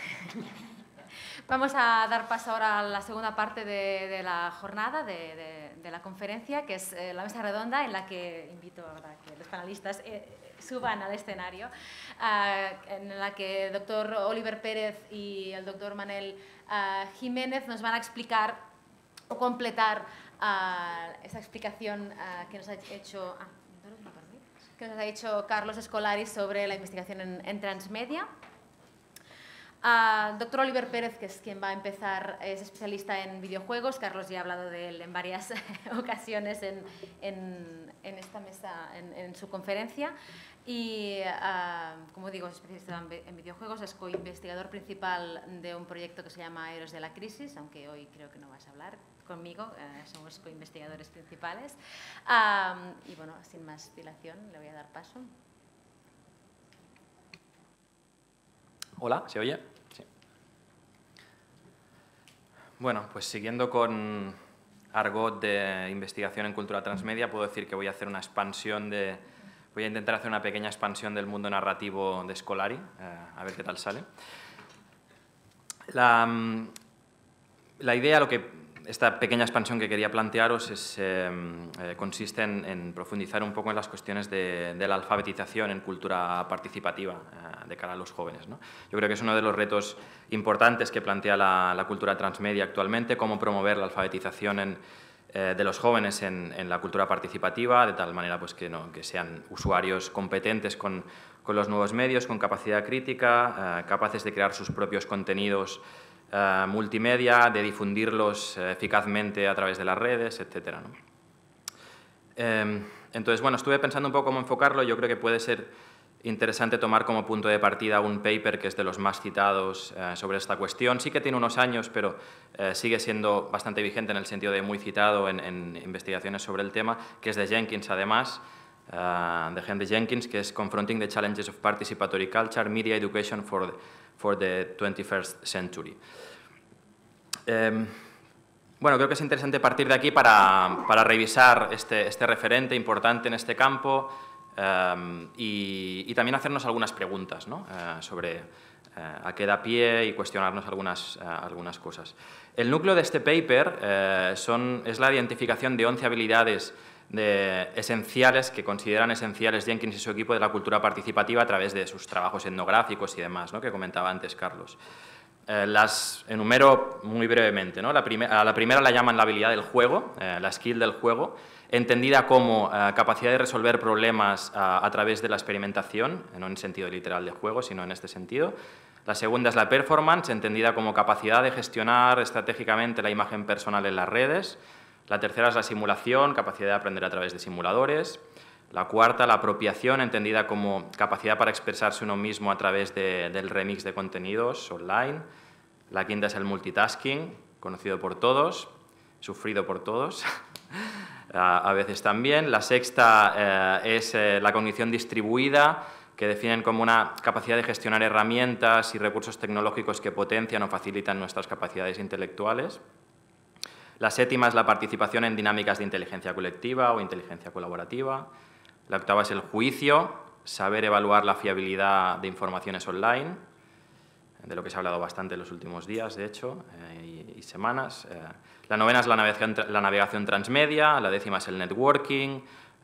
Vamos a dar paso ahora a la segunda parte de la jornada, de la conferencia, que es la mesa redonda, en la que invito a que los panelistas suban al escenario, en la que el doctor Oliver Pérez y el doctor Manel Jiménez nos van a explicar o completar esa explicación que nos ha hecho Carlos Escolari sobre la investigación en transmedia. Doctor Oliver Pérez, que es quien va a empezar, es especialista en videojuegos. Carlos ya ha hablado de él en varias ocasiones en esta mesa, en su conferencia. Y, como digo, es especialista en videojuegos, es co-investigador principal de un proyecto que se llama Héroes de la Crisis, aunque hoy creo que no vas a hablar conmigo, somos co-investigadores principales. Y bueno, sin más dilación, le voy a dar paso. Hola, ¿se oye? Sí. Bueno, pues siguiendo con argot de investigación en cultura transmedia, puedo decir que voy a hacer una expansión voy a intentar hacer una pequeña expansión del mundo narrativo de Scolari, a ver qué tal sale. La idea, esta pequeña expansión que quería plantearos consiste en profundizar un poco en las cuestiones de la alfabetización en cultura participativa de cara a los jóvenes, ¿no? Yo creo que es uno de los retos importantes que plantea la cultura transmedia actualmente, cómo promover la alfabetización de los jóvenes en la cultura participativa, de tal manera pues, que sean usuarios competentes con los nuevos medios, con capacidad crítica, capaces de crear sus propios contenidos multimedia, de difundirlos eficazmente a través de las redes, etc., ¿no? Entonces, bueno, estuve pensando un poco cómo enfocarlo. Yo creo que puede ser interesante tomar como punto de partida un paper que es de los más citados sobre esta cuestión. Sí que tiene unos años, pero sigue siendo bastante vigente en el sentido de muy citado en investigaciones sobre el tema, que es de Jenkins, además, de Henry Jenkins, que es Confronting the Challenges of Participatory Culture, Media Education for the 21st Century. Bueno, creo que es interesante partir de aquí para revisar este referente importante en este campo y también hacernos algunas preguntas, ¿no? Sobre a qué da pie y cuestionarnos algunas cosas. El núcleo de este paper es la identificación de 11 habilidades esenciales que consideran esenciales Jenkins y su equipo de la cultura participativa a través de sus trabajos etnográficos y demás, ¿no?, que comentaba antes Carlos. Las enumero muy brevemente, ¿no? A la primera la llaman la habilidad del juego, la skill del juego, entendida como capacidad de resolver problemas a través de la experimentación, no en el sentido literal de juego, sino en este sentido. La segunda es la performance, entendida como capacidad de gestionar estratégicamente la imagen personal en las redes. La tercera es la simulación, capacidad de aprender a través de simuladores. La cuarta, la apropiación, entendida como capacidad para expresarse uno mismo a través del remix de contenidos online. La quinta es el multitasking, conocido por todos, sufrido por todos, a veces también. La sexta es la cognición distribuida, que definen como una capacidad de gestionar herramientas y recursos tecnológicos que potencian o facilitan nuestras capacidades intelectuales. La séptima es la participación en dinámicas de inteligencia colectiva o inteligencia colaborativa. La octava es el juicio, saber evaluar la fiabilidad de informaciones online, de lo que se ha hablado bastante en los últimos días, de hecho, y semanas. La novena es la navegación transmedia, la décima es el networking,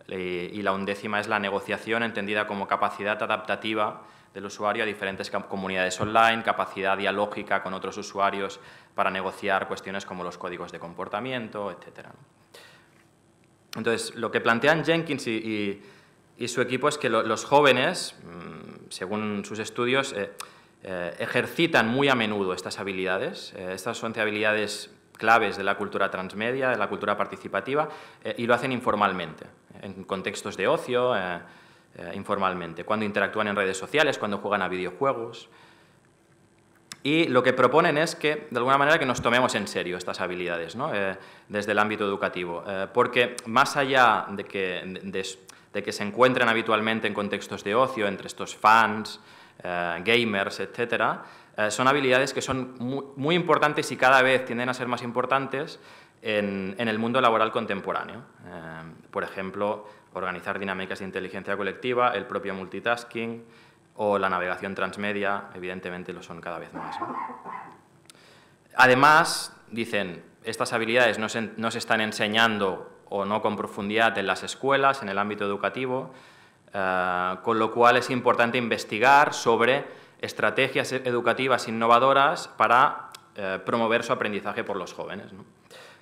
y la 11ª es la negociación, entendida como capacidad adaptativa del usuario a diferentes comunidades online, capacidad dialógica con otros usuarios para negociar cuestiones como los códigos de comportamiento, etc. Entonces, lo que plantean Jenkins y su equipo es que los jóvenes, según sus estudios, ejercitan muy a menudo estas habilidades. Estas son habilidades claves de la cultura transmedia, de la cultura participativa, y lo hacen informalmente, en contextos de ocio, informalmente, cuando interactúan en redes sociales, cuando juegan a videojuegos. Y lo que proponen es que, de alguna manera, que nos tomemos en serio estas habilidades, ¿no? Desde el ámbito educativo, porque más allá de que se encuentren habitualmente en contextos de ocio, entre estos fans, gamers, etcétera, son habilidades que son muy importantes y cada vez tienden a ser más importantes en el mundo laboral contemporáneo. Por ejemplo, organizar dinámicas de inteligencia colectiva, el propio multitasking o la navegación transmedia, evidentemente lo son cada vez más, ¿no? Además, dicen, estas habilidades no se están enseñando o no con profundidad en las escuelas, en el ámbito educativo, con lo cual es importante investigar sobre estrategias educativas innovadoras para promover su aprendizaje por los jóvenes, ¿no?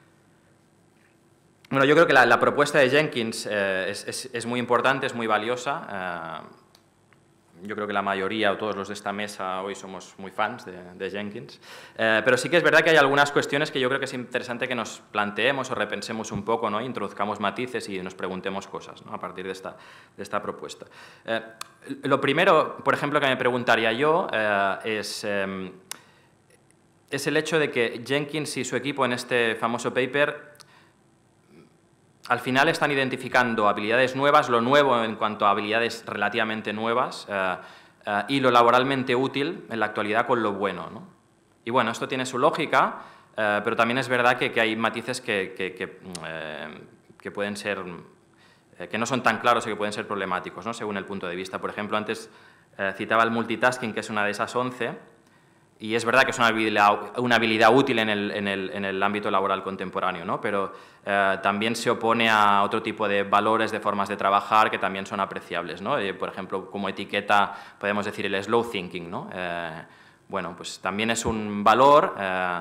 Bueno, yo creo que la propuesta de Jenkins es muy importante, es muy valiosa. Yo creo que la mayoría o todos los de esta mesa hoy somos muy fans de Jenkins, pero sí que es verdad que hay algunas cuestiones que yo creo que es interesante que nos planteemos o repensemos un poco, ¿no? Introduzcamos matices y nos preguntemos cosas, ¿no? A partir de esta propuesta. Lo primero, por ejemplo, que me preguntaría yo es el hecho de que Jenkins y su equipo en este famoso paper al final están identificando habilidades nuevas, lo nuevo en cuanto a habilidades relativamente nuevas y lo laboralmente útil en la actualidad con lo bueno, ¿no? Y bueno, esto tiene su lógica, pero también es verdad que hay matices que pueden ser, que no son tan claros y que pueden ser problemáticos, ¿no? Según el punto de vista. Por ejemplo, antes citaba el multitasking, que es una de esas 11, y es verdad que es una habilidad útil en el ámbito laboral contemporáneo, ¿no? Pero también se opone a otro tipo de valores, de formas de trabajar que también son apreciables, ¿no? Por ejemplo, como etiqueta podemos decir el slow thinking, ¿no? Bueno, pues también es un valor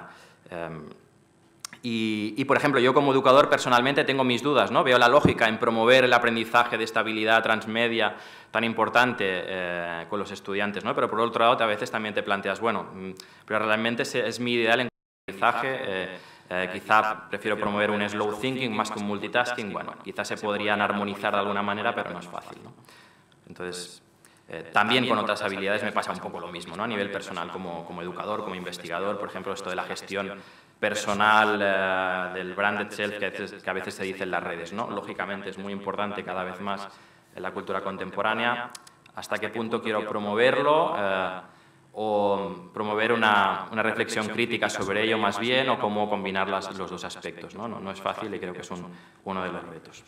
y, por ejemplo, yo como educador personalmente tengo mis dudas, ¿no? Veo la lógica en promover el aprendizaje de esta habilidad transmedia tan importante con los estudiantes, ¿no? Pero por otro lado, a veces también te planteas, bueno, pero realmente es mi ideal en aprendizaje, quizá prefiero promover un slow thinking más que un multitasking, bueno, quizás se podrían armonizar de alguna manera, pero no es fácil, ¿no? Entonces, también con otras habilidades me pasa un poco lo mismo, ¿no? A nivel personal, como educador, como investigador, por ejemplo, esto de la gestión personal del branded self que a veces se dice en las redes, ¿no? Lógicamente es muy importante cada vez más en la cultura contemporánea. ¿Hasta qué punto quiero promoverlo? O promover una reflexión crítica sobre ello más bien, o cómo combinar los dos aspectos, ¿no? No es fácil y creo que es uno de los retos.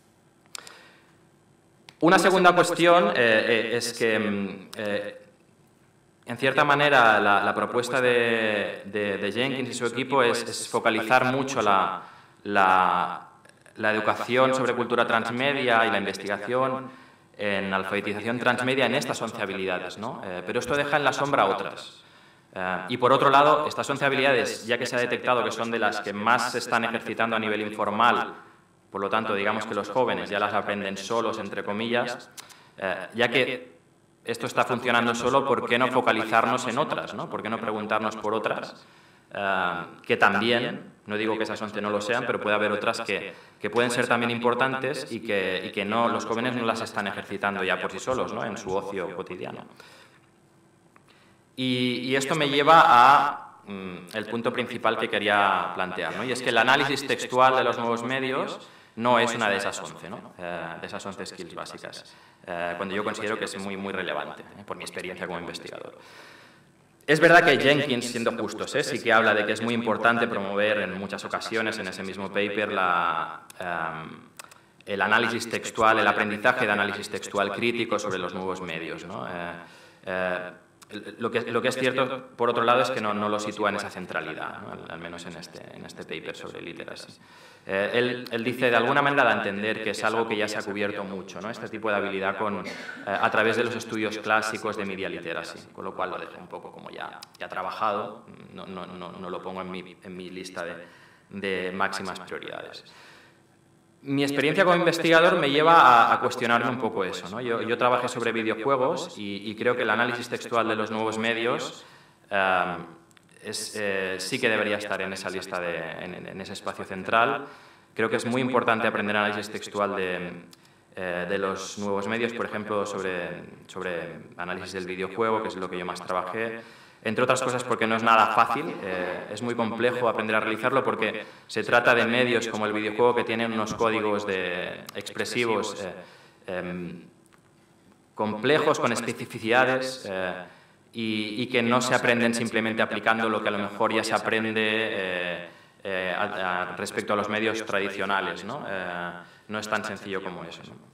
Una segunda cuestión es que, en cierta manera, la propuesta de Jenkins y su equipo es focalizar mucho la educación sobre cultura transmedia y la investigación en alfabetización transmedia en estas 11 habilidades, ¿no? Pero esto deja en la sombra otras. Y por otro lado, estas 11 habilidades, ya que se ha detectado que son de las que más se están ejercitando a nivel informal, por lo tanto, digamos que los jóvenes ya las aprenden solos, entre comillas, ya que esto está funcionando solo, ¿por qué no focalizarnos en otras, ¿no? ¿Por qué no preguntarnos por otras? Que también, no digo que esas 11 no lo sean, pero puede haber otras que pueden ser también importantes y que no, los jóvenes no las están ejercitando ya por sí solos, ¿no? En su ocio cotidiano. Y esto me lleva a el punto principal que quería plantear, ¿no? Y es que el análisis textual de los nuevos medios no es una de esas 11, ¿no? De esas 11 skills básicas, cuando yo considero que es muy relevante, por mi experiencia como investigador. Es verdad que Jenkins, siendo justos, sí que habla de que es muy importante promover en muchas ocasiones en ese mismo paper el análisis textual, el aprendizaje de análisis textual crítico sobre los nuevos medios, ¿no? lo que es cierto, por otro lado, es que no lo sitúa en esa centralidad, ¿no? Al menos en este paper sobre literacy. Él dice, de alguna manera, da a entender que es algo que ya se ha cubierto mucho, ¿no? Este tipo de habilidad a través de los estudios clásicos de media literacy, con lo cual lo dejo un poco como ya trabajado, no lo pongo en mi lista de máximas prioridades. Mi experiencia como investigador me lleva a cuestionarme un poco eso, ¿no? Yo trabajé sobre videojuegos y creo que el análisis textual de los nuevos medios sí que debería estar en esa lista, en ese espacio central. Creo que es muy importante aprender análisis textual de los nuevos medios, por ejemplo, sobre análisis del videojuego, que es lo que yo más trabajé. Entre otras cosas porque no es nada fácil, es muy complejo aprender a realizarlo porque se trata de medios como el videojuego que tienen unos códigos expresivos complejos, con especificidades y que no se aprenden simplemente aplicando lo que a lo mejor ya se aprende respecto a los medios tradicionales, ¿no? No es tan sencillo como eso, ¿no?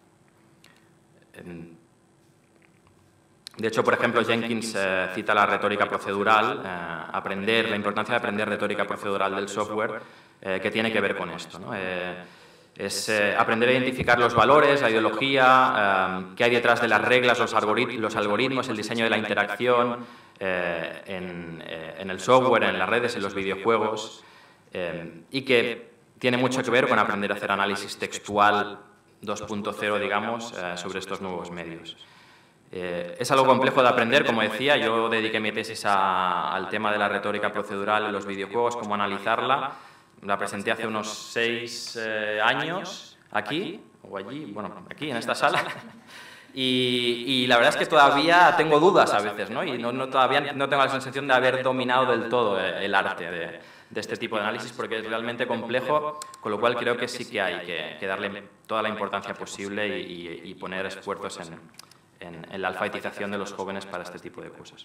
De hecho, por ejemplo, Jenkins cita la retórica procedural, la importancia de aprender retórica procedural del software, que tiene que ver con esto, ¿no? Es aprender a identificar los valores, la ideología, qué hay detrás de las reglas, los algoritmos, el diseño de la interacción en el software, en las redes, en los videojuegos, y que tiene mucho que ver con aprender a hacer análisis textual 2.0, digamos, sobre estos nuevos medios. Es algo complejo de aprender, como decía. Yo dediqué mi tesis al tema de la retórica procedural en los videojuegos, cómo analizarla. La presenté hace unos 6 años, aquí, o allí, bueno, aquí, en esta sala. Y la verdad es que todavía tengo dudas a veces, ¿no? Y todavía no tengo la sensación de haber dominado del todo el arte de este tipo de análisis, porque es realmente complejo, con lo cual creo que sí que hay que darle toda la importancia posible y poner esfuerzos en la alfabetización de los jóvenes para este tipo de cosas.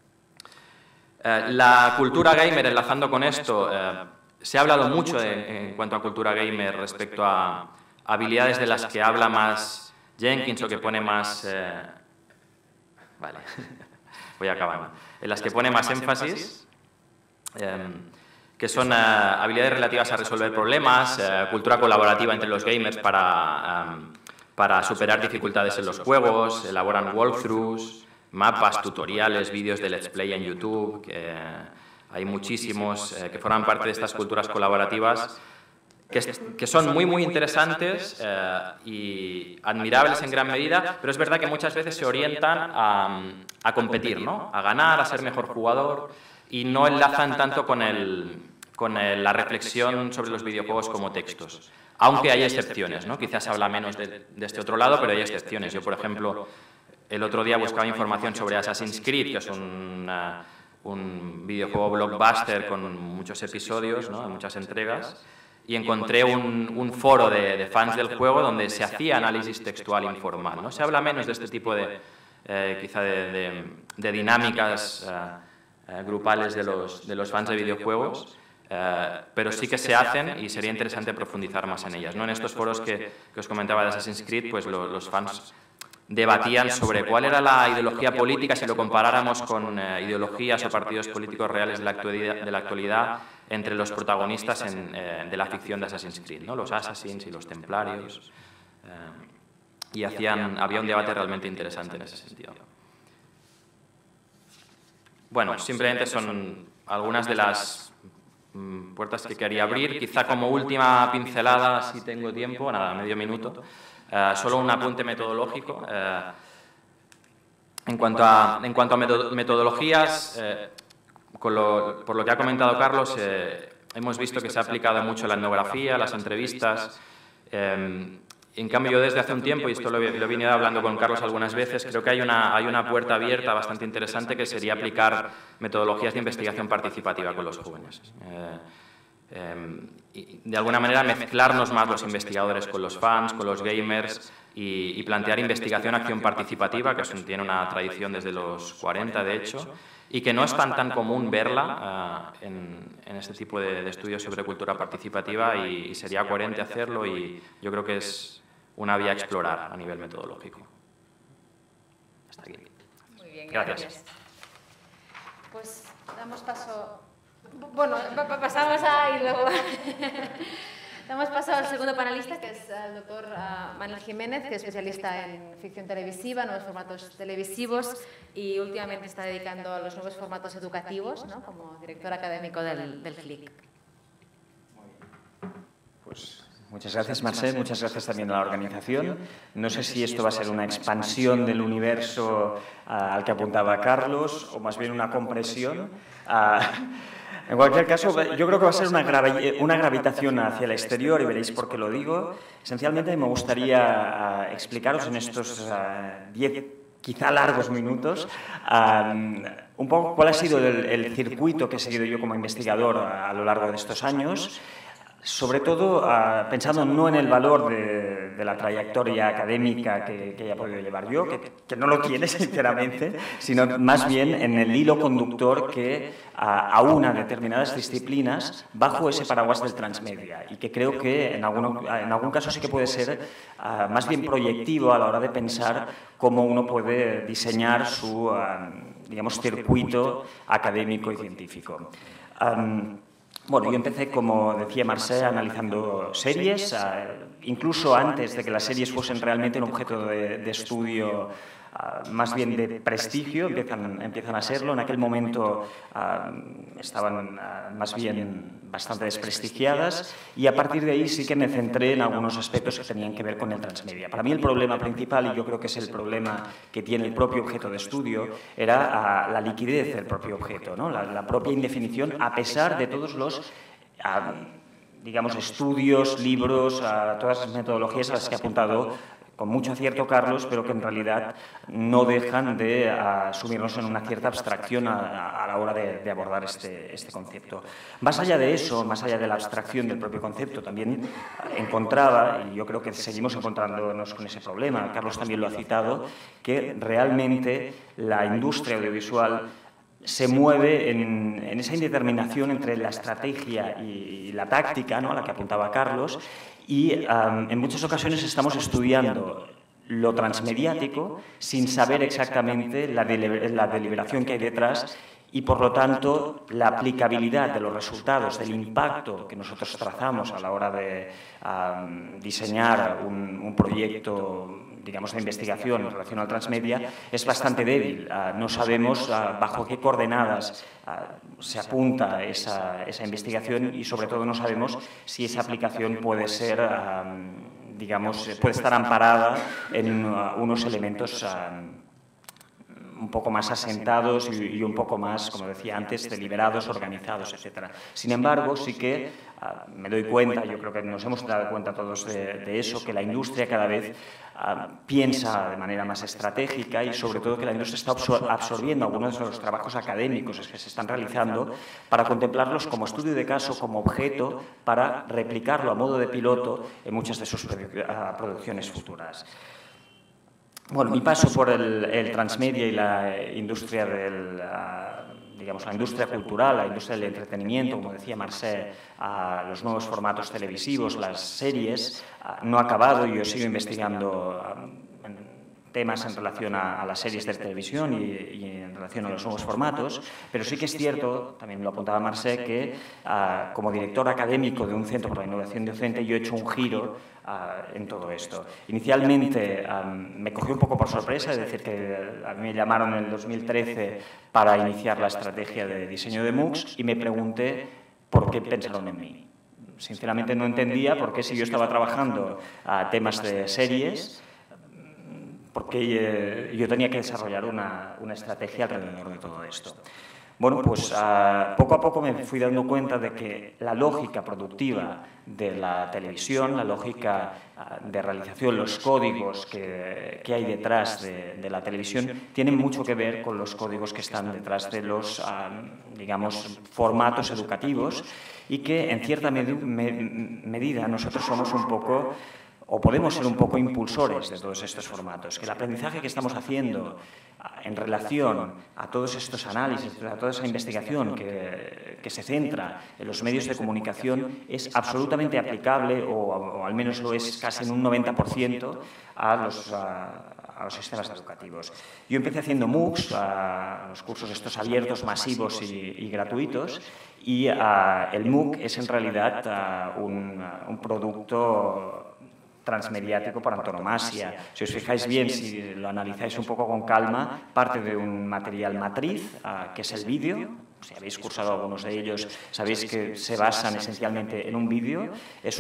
La cultura gamer, enlazando con esto, se ha hablado mucho en cuanto a cultura gamer respecto a habilidades de las que habla más Jenkins o que pone más... vale, voy acabando. En las que pone más énfasis, que son habilidades relativas a resolver problemas, cultura colaborativa entre los gamers para superar dificultades en los juegos, elaboran walkthroughs, mapas, tutoriales, vídeos de Let's Play en YouTube, que hay muchísimos que forman parte de estas culturas colaborativas, que son muy interesantes y admirables en gran medida, pero es verdad que muchas veces se orientan a competir, ¿no? A ganar, a ser mejor jugador, y no enlazan tanto con la reflexión sobre los videojuegos como textos. Aunque hay excepciones, ¿no? Quizás se habla menos de este otro lado, pero hay excepciones. Yo, por ejemplo, el otro día buscaba información sobre Assassin's Creed, que es un videojuego blockbuster con muchos episodios, ¿no? Muchas entregas, y encontré un foro de fans del juego donde se hacía análisis textual informal, ¿no? Se habla menos de este tipo quizá de dinámicas grupales de los fans de videojuegos, pero sí que se hacen y sería interesante profundizar más en ellas, ¿no? En estos foros que os comentaba de Assassin's Creed, pues los fans debatían sobre cuál era la ideología política si lo comparáramos con ideologías o partidos políticos reales de la actualidad entre los protagonistas de la ficción de Assassin's Creed, ¿no? Los Assassins y los Templarios, y había un debate realmente interesante en ese sentido. Bueno, simplemente son algunas de las puertas que quería abrir. Quizá como última pincelada, si tengo tiempo, nada, medio minuto, solo un apunte metodológico. En cuanto a metodologías, por lo que ha comentado Carlos, hemos visto que se ha aplicado mucho la etnografía, las entrevistas. En cambio, yo desde hace un tiempo, y esto lo he venido hablando con Carlos algunas veces, creo que hay una puerta abierta bastante interesante que sería aplicar metodologías de investigación participativa con los jóvenes. Y de alguna manera mezclarnos más los investigadores con los fans, con los gamers y plantear investigación-acción participativa, que tiene una tradición desde los 40, de hecho, y que no es tan común verla en este tipo de estudios sobre cultura participativa y sería coherente hacerlo y yo creo que es una vía a explorar a nivel metodológico. Hasta aquí. Muy bien, Gracias. gracias. Pues damos paso... Bueno, pasamos a... y luego... Damos paso al segundo panelista, que es el doctor Manuel Jiménez, que es especialista en ficción televisiva, nuevos formatos televisivos, y últimamente está dedicando a los nuevos formatos educativos, ¿no?, como director académico del FLIC. Pues muchas gracias, Mercè, muchas gracias también a la organización. No sé si esto va a ser una expansión del universo al que apuntaba Carlos, o más bien una compresión. En cualquier caso, yo creo que va a ser una gravitación hacia el exterior, y veréis por qué lo digo. Esencialmente me gustaría explicaros en estos 10, quizá largos minutos, un poco cuál ha sido el circuito que he seguido yo como investigador a lo largo de estos años. Sobre todo pensando no en el valor de la trayectoria académica que haya podido llevar yo, que no lo tiene sinceramente, sino más bien en el hilo conductor que aúna determinadas disciplinas bajo ese paraguas del transmedia, y que creo que en algún caso sí que puede ser más bien proyectivo a la hora de pensar cómo uno puede diseñar su, digamos, circuito académico y científico. Bueno, yo empecé, como decía Mercè, analizando series, incluso antes de que las series fuesen realmente un objeto de estudio más bien de prestigio, empiezan a serlo. En aquel momento estaban más bien bastante desprestigiadas, y a partir de ahí sí que me centré en algunos aspectos que tenían que ver con el transmedia. Para mí el problema principal, y yo creo que es el problema que tiene el propio objeto de estudio, era la liquidez del propio objeto, ¿no? La propia indefinición, a pesar de todos los digamos, estudios, libros, todas las metodologías a las que ha apuntado con mucho acierto Carlos, pero que en realidad no dejan de sumirnos en una cierta abstracción a la hora de abordar este concepto. Más allá de eso, más allá de la abstracción del propio concepto, también encontraba, y yo creo que seguimos encontrándonos con ese problema, Carlos también lo ha citado, que realmente la industria audiovisual se mueve en esa indeterminación entre la estrategia y la táctica, ¿no?, a la que apuntaba Carlos, y en muchas ocasiones estamos estudiando lo transmediático sin saber exactamente la deliberación que hay detrás, y por lo tanto la aplicabilidad de los resultados, del impacto que nosotros trazamos a la hora de diseñar un proyecto, digamos, de investigación en relación al transmedia, es bastante débil. No sabemos bajo qué coordenadas se apunta esa investigación, y sobre todo no sabemos si esa aplicación puede ser, digamos, puede estar amparada en unos elementos un poco más asentados y un poco más, como decía antes, deliberados, organizados, etc. Sin embargo, sí que me doy cuenta, yo creo que nos hemos dado cuenta todos de eso, que la industria cada vez piensa de manera más estratégica, y sobre todo que la industria está absorbiendo algunos de los trabajos académicos que se están realizando para contemplarlos como estudio de caso, como objeto, para replicarlo a modo de piloto en muchas de sus producciones futuras. Bueno, mi paso por el transmedia y la industria digamos, la industria cultural, la industria del entretenimiento, como decía Mercè, los nuevos formatos televisivos, las series, no ha acabado. Yo sigo investigando temas en relación a las series de televisión y en relación a los nuevos formatos, pero sí que es cierto, también lo apuntaba Mercè, que como director académico de un centro para la innovación docente yo he hecho un giro en todo esto. Inicialmente me cogió un poco por sorpresa, es decir, que a mí me llamaron en el 2013 para iniciar la estrategia de diseño de MOOCs, y me pregunté por qué pensaron en mí. Sinceramente no entendía por qué, si yo estaba trabajando a temas de series, porque yo tenía que desarrollar una estrategia alrededor de todo esto. Bueno, pues poco a poco me fui dando cuenta de que la lógica productiva de la televisión, la lógica de realización, los códigos que hay detrás de la televisión, tienen mucho que ver con los códigos que están detrás de los, digamos, formatos educativos, y que en cierta medida nosotros somos un poco, o podemos ser un poco, impulsores de todos estos formatos, que el aprendizaje que estamos haciendo en relación a todos estos análisis, a toda esa investigación que se centra en los medios de comunicación, es absolutamente aplicable, o al menos lo es casi en un 90%, a los sistemas educativos. Yo empecé haciendo MOOCs, los cursos estos abiertos, masivos y gratuitos, y el MOOC es en realidad un producto transmediático por antonomasia. Si os fijáis bien, si lo analizáis un poco con calma, parte de un material matriz, que es el vídeo. Si habéis cursado algunos de ellos, sabéis que se basan esencialmente en un vídeo. Es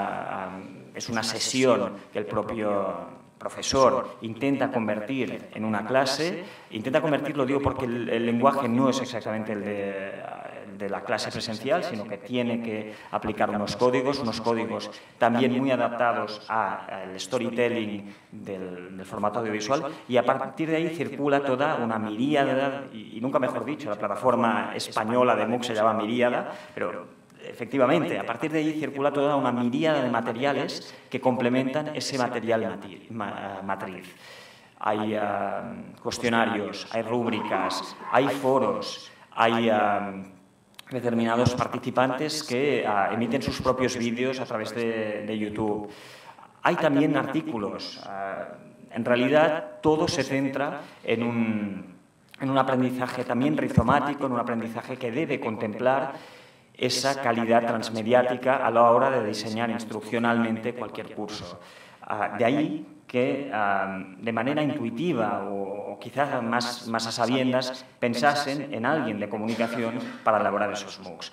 una sesión que el propio profesor intenta convertir en una clase. Intenta convertirlo, digo, porque el lenguaje no es exactamente el de la clase presencial, sino que tiene que aplicar unos códigos también muy adaptados al storytelling del formato audiovisual, y a partir de ahí circula toda una miríada, y nunca mejor dicho, la plataforma española de MOOC se llama Miríada, pero efectivamente, a partir de ahí circula toda una miríada de materiales que complementan ese material matriz. Hay cuestionarios, hay rúbricas, hay foros, hay determinados participantes que emiten sus propios vídeos a través de YouTube. Hay también artículos. En realidad, todo se centra en un aprendizaje también rizomático, en un aprendizaje que debe contemplar esa calidad transmediática a la hora de diseñar instruccionalmente cualquier curso. De ahí que de manera intuitiva o quizás más a sabiendas pensasen en alguien de comunicación para elaborar esos MOOCs.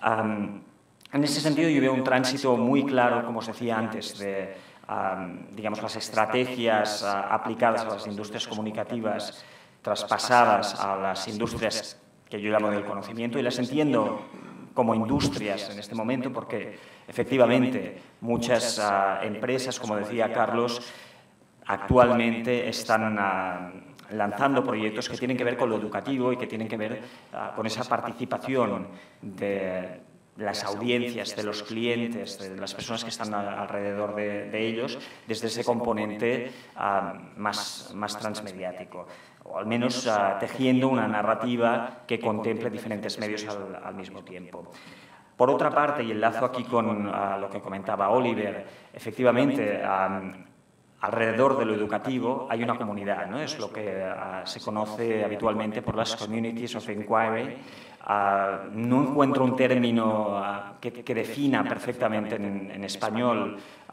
En ese sentido yo veo un tránsito muy claro, como os decía antes, de digamos, las estrategias aplicadas a las industrias comunicativas traspasadas a las industrias que yo llamo del conocimiento, y las entiendo como industrias en este momento porque efectivamente muchas empresas, como decía Carlos, actualmente están lanzando proyectos que tienen que ver con lo educativo y que tienen que ver con esa participación de las audiencias, de los clientes, de las personas que están alrededor de ellos, desde ese componente más transmediático, o al menos tejiendo una narrativa que contemple diferentes medios al mismo tiempo. Por otra parte, y enlazo aquí con lo que comentaba Oliver, efectivamente, alrededor de lo educativo hay una comunidad, ¿no? Es lo que se conoce habitualmente por las Communities of Inquiry. No encuentro un término que defina perfectamente en español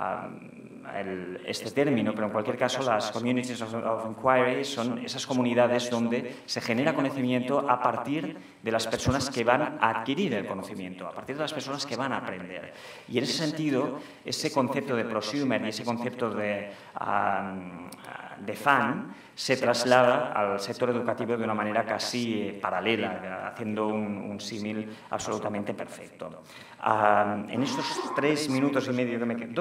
este término, pero en cualquier caso las Communities of Inquiry son esas comunidades donde se genera conocimiento a partir de las personas que van a adquirir el conocimiento, a partir de las personas que van a aprender. Y en ese sentido, ese concepto de prosumer y ese concepto de fan se traslada al sector educativo de una manera casi paralela, haciendo un símil absolutamente perfecto. En estos 2 minutos y medio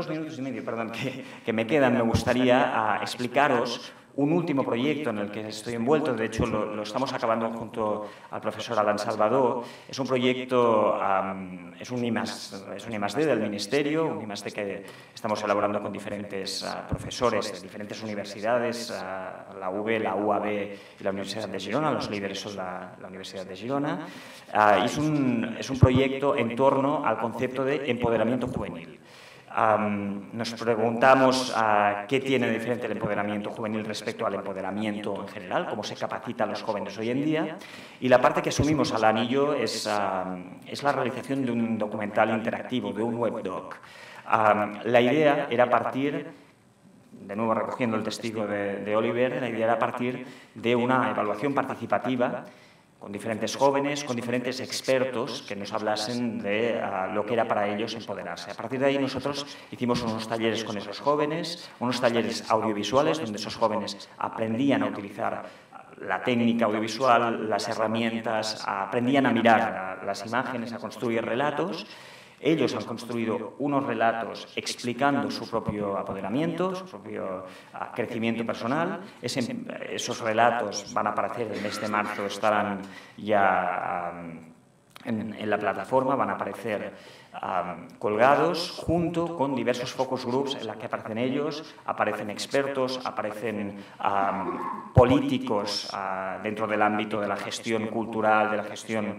que me quedan, me gustaría explicaros un último proyecto en el que estoy envuelto. De hecho, lo estamos acabando junto al profesor Alan Salvador. Es un proyecto, es un I+D del Ministerio, un I+D que estamos elaborando con diferentes profesores de diferentes universidades, la UB, la UAB y la Universidad de Girona. Los líderes son la Universidad de Girona. Es un proyecto en torno al concepto de empoderamiento juvenil. Nos preguntamos qué tiene de diferente el empoderamiento juvenil respecto al empoderamiento en general, cómo se capacita a los jóvenes hoy en día, y la parte que asumimos al anillo es la realización de un documental interactivo, de un webdoc. La idea era partir, de nuevo recogiendo el testigo de Oliver, la idea era partir de una evaluación participativa con diferentes jóvenes, con diferentes expertos que nos hablasen de lo que era para ellos empoderarse. A partir de ahí nosotros hicimos unos talleres con esos jóvenes, unos talleres audiovisuales donde esos jóvenes aprendían a utilizar la técnica audiovisual, las herramientas, aprendían a mirar las imágenes, a construir relatos. Ellos han construido unos relatos explicando su propio apoderamiento, su propio crecimiento personal. Esos relatos van a aparecer el mes de marzo, estarán ya en la plataforma, van a aparecer colgados junto con diversos focus groups en los que aparecen ellos, aparecen expertos, aparecen políticos dentro del ámbito de la gestión cultural, de la gestión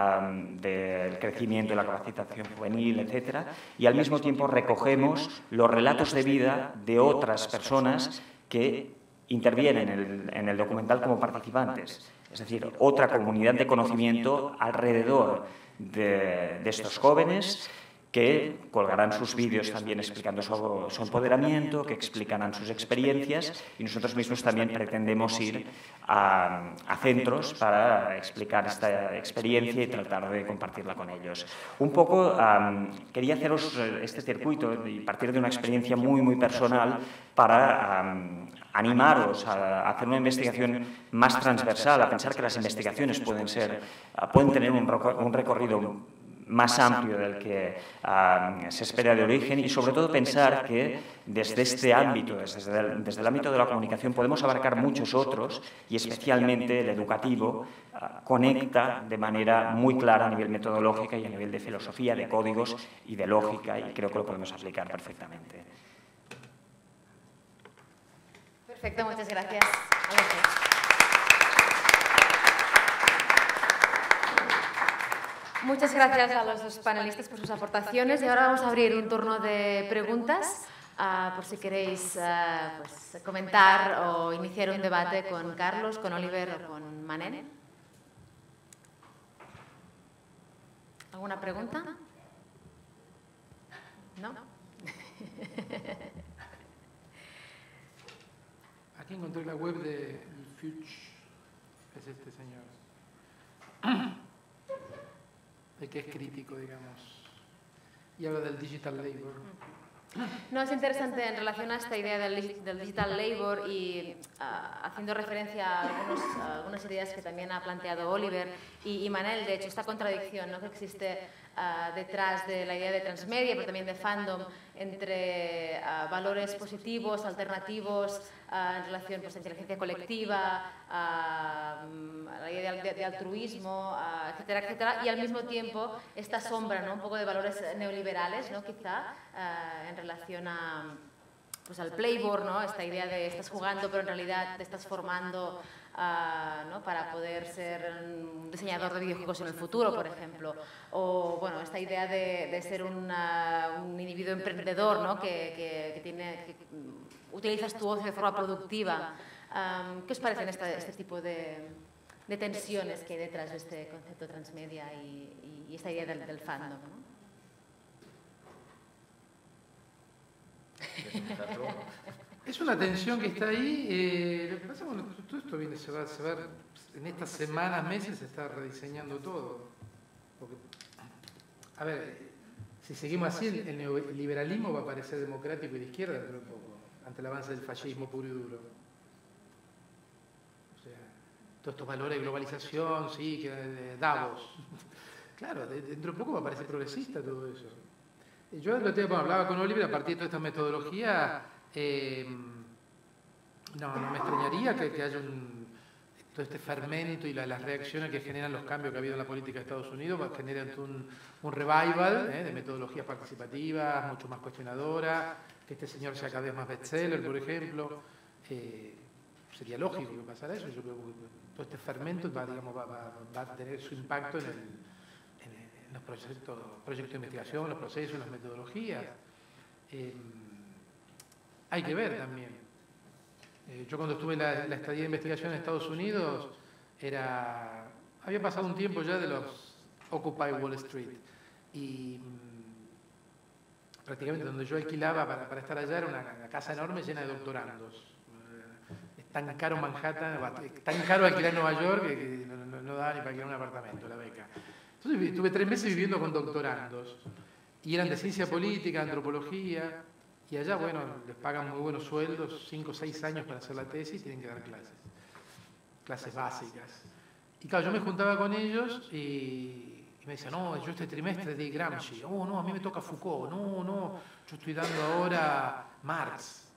del crecimiento y la capacitación juvenil, etc. Y al mismo tiempo recogemos los relatos de vida de otras personas que intervienen en el documental como participantes. Es decir, otra comunidad de conocimiento alrededor de estos jóvenes que colgarán sus vídeos también explicando su empoderamiento, que explicarán sus experiencias, y nosotros mismos también pretendemos ir a centros para explicar esta experiencia y tratar de compartirla con ellos. Un poco quería haceros este circuito y partir de una experiencia muy personal para animaros a hacer una investigación más transversal, a pensar que las investigaciones pueden tener un recorrido más amplio del que se espera de origen, y sobre todo pensar que desde este ámbito, desde el ámbito de la comunicación, podemos abarcar muchos otros, y especialmente el educativo conecta de manera muy clara a nivel metodológico y a nivel de filosofía, de códigos y de lógica, y creo que lo podemos aplicar perfectamente. Perfecto, muchas gracias a los dos. Muchas gracias a los dos panelistas por sus aportaciones, y ahora vamos a abrir un turno de preguntas por si queréis pues, comentar o iniciar un debate con Carlos, con Oliver o con Manel. ¿Alguna pregunta? ¿No? Aquí encontré la web de Fuchs, es este señor. El que es crítico, digamos, y habla del digital labor. No, es interesante en relación a esta idea del digital labor y haciendo referencia a algunas ideas que también ha planteado Oliver y Manel, de hecho, esta contradicción, ¿no?, que existe detrás de la idea de transmedia, pero también de fandom, entre valores positivos, alternativos, en relación pues, a inteligencia colectiva, a la idea de altruismo, etcétera, etcétera, y al mismo tiempo esta sombra, ¿no?, un poco de valores neoliberales, ¿no?, quizá, en relación pues, al playboard, ¿no?, esta idea de estás jugando pero en realidad te estás formando ¿no?, para poder ser un diseñador de videojuegos en el futuro, por ejemplo, o bueno, esta idea de ser un individuo emprendedor, ¿no?, que utilizas tu ocio de forma productiva. ¿Qué os parecen este tipo de tensiones que hay detrás de este concepto transmedia y esta idea del fandom, ¿no? Es una tensión que está ahí. Lo que pasa, bueno, todo esto se va a ver en estas semanas, meses, se está rediseñando todo. Porque, a ver, si seguimos así, el neoliberalismo va a parecer democrático y de izquierda dentro de un poco, ante el avance del fascismo puro y duro. O sea, todos estos valores de globalización, sí, que de Davos. Claro, dentro de poco va a parecer progresista todo eso. Yo hablaba con Oliver a partir de toda esta metodología. No me extrañaría que haya todo este fermento y las reacciones que generan los cambios que ha habido en la política de Estados Unidos, generan un revival de metodologías participativas, mucho más cuestionadoras, que este señor sea cada vez más bestseller, por ejemplo. Sería lógico que pasara eso. Yo creo que todo este fermento va a tener su impacto en los proyectos de investigación, los procesos, las metodologías. Hay que ver también. Yo cuando estuve en la estadía de investigación en Estados Unidos, había pasado un tiempo ya de los Occupy Wall Street, y prácticamente donde yo alquilaba para estar allá era una casa enorme llena de doctorandos. Es tan caro Manhattan, es tan caro alquilar en Nueva York que no daba ni para alquilar un apartamento, la beca. Entonces estuve 3 meses viviendo con doctorandos, y eran de ciencia política, antropología, y allá, bueno, les pagan muy buenos sueldos, 5 o 6 años para hacer la tesis, y tienen que dar clases básicas. Y claro, yo me juntaba con ellos y me decían, no, yo este trimestre di Gramsci, oh, no, a mí me toca Foucault, no, yo estoy dando ahora Marx.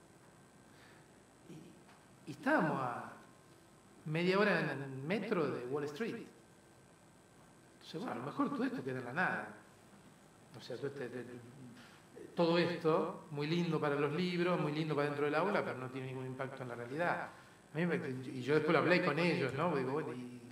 Y estábamos a media hora en el metro de Wall Street. Entonces, bueno, a lo mejor todo esto queda en la nada. O sea, todo esto, muy lindo para los libros, muy lindo para dentro del aula, pero no tiene ningún impacto en la realidad. Y yo después lo hablé con ellos, ¿no? Digo, bueno,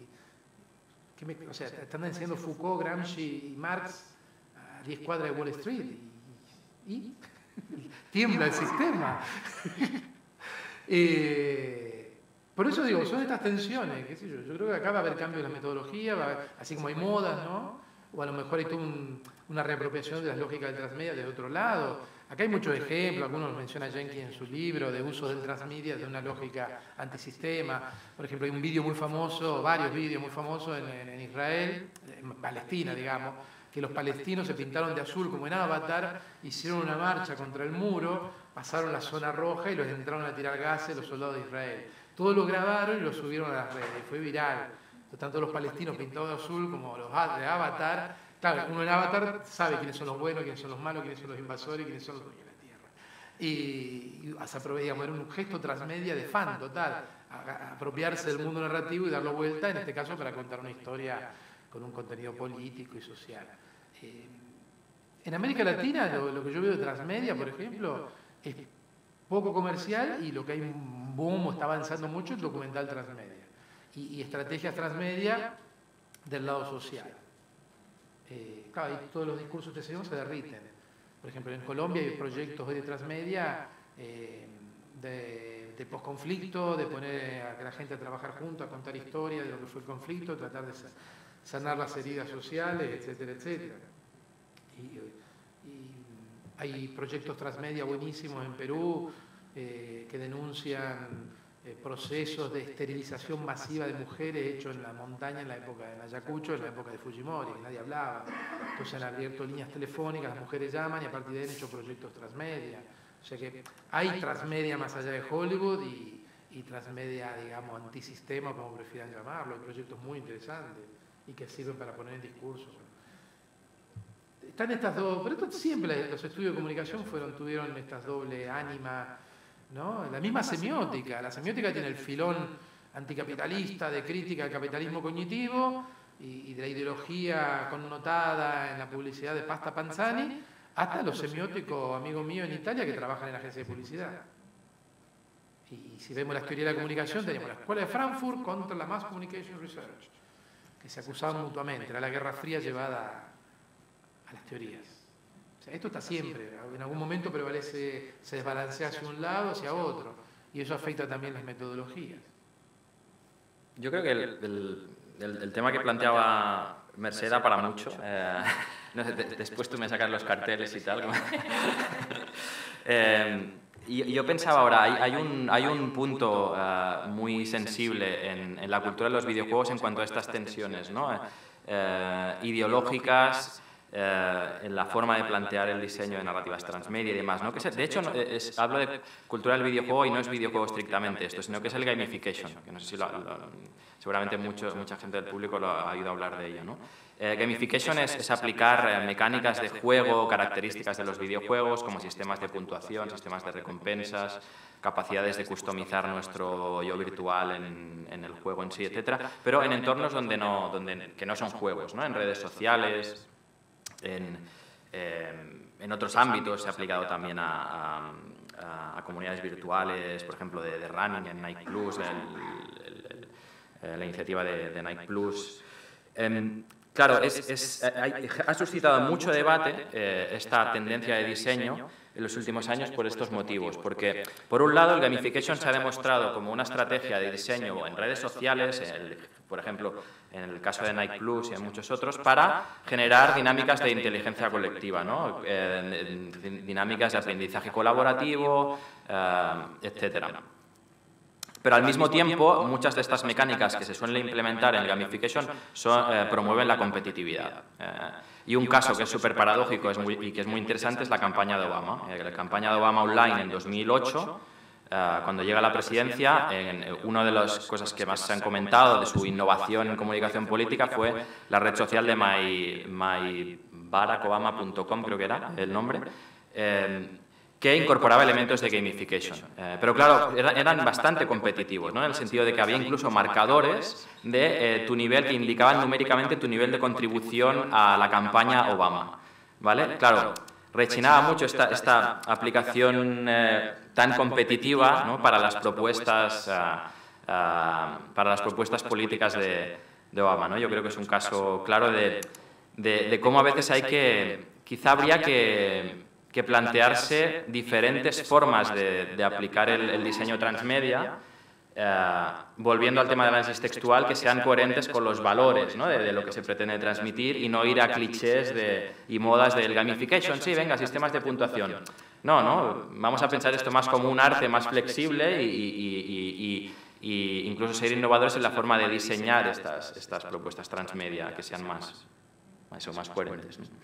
o sea, están enseñando Foucault, Gramsci y Marx a 10 cuadras de Wall Street y tiembla el sistema. Por eso digo, son estas tensiones, qué sé yo. Yo creo que acá va a haber cambio en la metodología, así como hay modas, ¿no? O a lo mejor hay toda una reapropiación de las lógicas del transmedia de otro lado. Acá hay muchos ejemplos, algunos los menciona Jenkins en su libro, de uso del transmedia de una lógica antisistema. Por ejemplo, hay un vídeo muy famoso, varios vídeos muy famosos en Israel, en Palestina, digamos, que los palestinos se pintaron de azul como en Avatar, hicieron una marcha contra el muro, pasaron la zona roja y los entraron a tirar gases los soldados de Israel. Todos lo grabaron y lo subieron a las redes, fue viral. Tanto los palestinos pintados de azul como los de Avatar. Claro, uno en Avatar sabe quiénes son los buenos, quiénes son los malos, quiénes son los invasores, quiénes son los dueños de la tierra. Y digamos, era un gesto transmedia de fan total, apropiarse del mundo narrativo y darlo vuelta, en este caso para contar una historia con un contenido político y social. En América Latina lo que yo veo de transmedia, por ejemplo, es poco comercial y lo que hay un boom, está avanzando mucho, es documental transmedia. Y estrategias transmedia del lado social. Claro, y todos los discursos que se derriten. Por ejemplo, en Colombia hay proyectos de transmedia de posconflicto, de poner a la gente a trabajar juntos, a contar historias de lo que fue el conflicto, tratar de sanar las heridas sociales, etcétera, etcétera. Y hay proyectos transmedia buenísimos en Perú que denuncian procesos de esterilización masiva de mujeres hechos en la montaña en la época de Ayacucho, en la época de Fujimori, que nadie hablaba. Entonces han abierto líneas telefónicas, las mujeres llaman y a partir de ahí han hecho proyectos transmedia. O sea que hay transmedia más allá de Hollywood y transmedia, digamos, antisistema, como prefieran llamarlo. Hay proyectos muy interesantes y que sirven para poner en discurso. Están estas dos, pero esto siempre los estudios de comunicación tuvieron estas doble ánima, ¿no? La misma semiótica. La semiótica tiene el filón anticapitalista de crítica al capitalismo cognitivo y de la ideología connotada en la publicidad de Pasta Panzani, hasta los semióticos amigos míos en Italia que trabajan en la agencia de publicidad. Y si vemos la teoría de la comunicación, tenemos la Escuela de Frankfurt contra la Mass Communication Research, que se acusaban mutuamente. Era la Guerra Fría llevada a las teorías. O sea, esto está siempre, en algún momento prevalece, se desbalancea hacia un lado, hacia otro, y eso afecta también las metodologías. Yo creo que el tema que planteaba Mercè da para mucho. No sé, después tú me sacas los carteles y tal. Yo pensaba ahora, hay un punto muy sensible en la cultura de los videojuegos en cuanto a estas tensiones, ¿no? Ideológicas, en la forma de plantear el diseño de narrativas transmedia y demás, ¿no? Que de hecho, hablo de cultura del videojuego y no es videojuego estrictamente esto, sino que es el gamification, que no sé si seguramente mucha gente del público lo ha oído hablar de ello, ¿no? Gamification es aplicar mecánicas de juego, características de los videojuegos, como sistemas de puntuación, sistemas de recompensas, capacidades de customizar nuestro yo virtual en el juego en sí, etcétera, pero en entornos que no son juegos, ¿no? En redes sociales, en otros ámbitos se ha aplicado también a comunidades virtuales, por ejemplo, de running en Nike Plus, la iniciativa de Nike Plus. Claro, ha suscitado mucho debate esta tendencia de diseño en los últimos años por estos motivos, porque por un lado el gamification se ha demostrado como una estrategia de diseño en redes sociales, por ejemplo en el caso de Nike Plus y en muchos otros, para generar dinámicas de inteligencia colectiva, ¿no? Dinámicas de aprendizaje colaborativo, etcétera. Pero al mismo tiempo, muchas de estas mecánicas que se suelen implementar en el gamification promueven la competitividad. Y un caso que es súper paradójico y que es muy interesante es la campaña de Obama. La campaña de Obama online en 2008, cuando llega a la presidencia, una de las cosas que más se han comentado de su innovación en comunicación política fue la red social de myBarackObama.com, creo que era el nombre, que incorporaba elementos de gamification. Pero claro, eran bastante competitivos, ¿no? En el sentido de que había incluso marcadores de tu nivel que indicaban numéricamente tu nivel de contribución a la campaña Obama, ¿vale? Claro, rechinaba mucho esta aplicación tan competitiva, ¿no? para las propuestas políticas de Obama, ¿no? Yo creo que es un caso claro de cómo a veces quizá habría que que plantearse diferentes formas de aplicar el diseño transmedia, volviendo al tema del análisis textual, que sean coherentes con los valores, ¿no?, de lo que se pretende transmitir y no ir a clichés y modas del gamification. Sí, venga, sistemas de puntuación. No, vamos a pensar esto más como un arte más flexible y incluso ser innovadores en la forma de diseñar estas propuestas transmedia, que sean más coherentes, ¿no?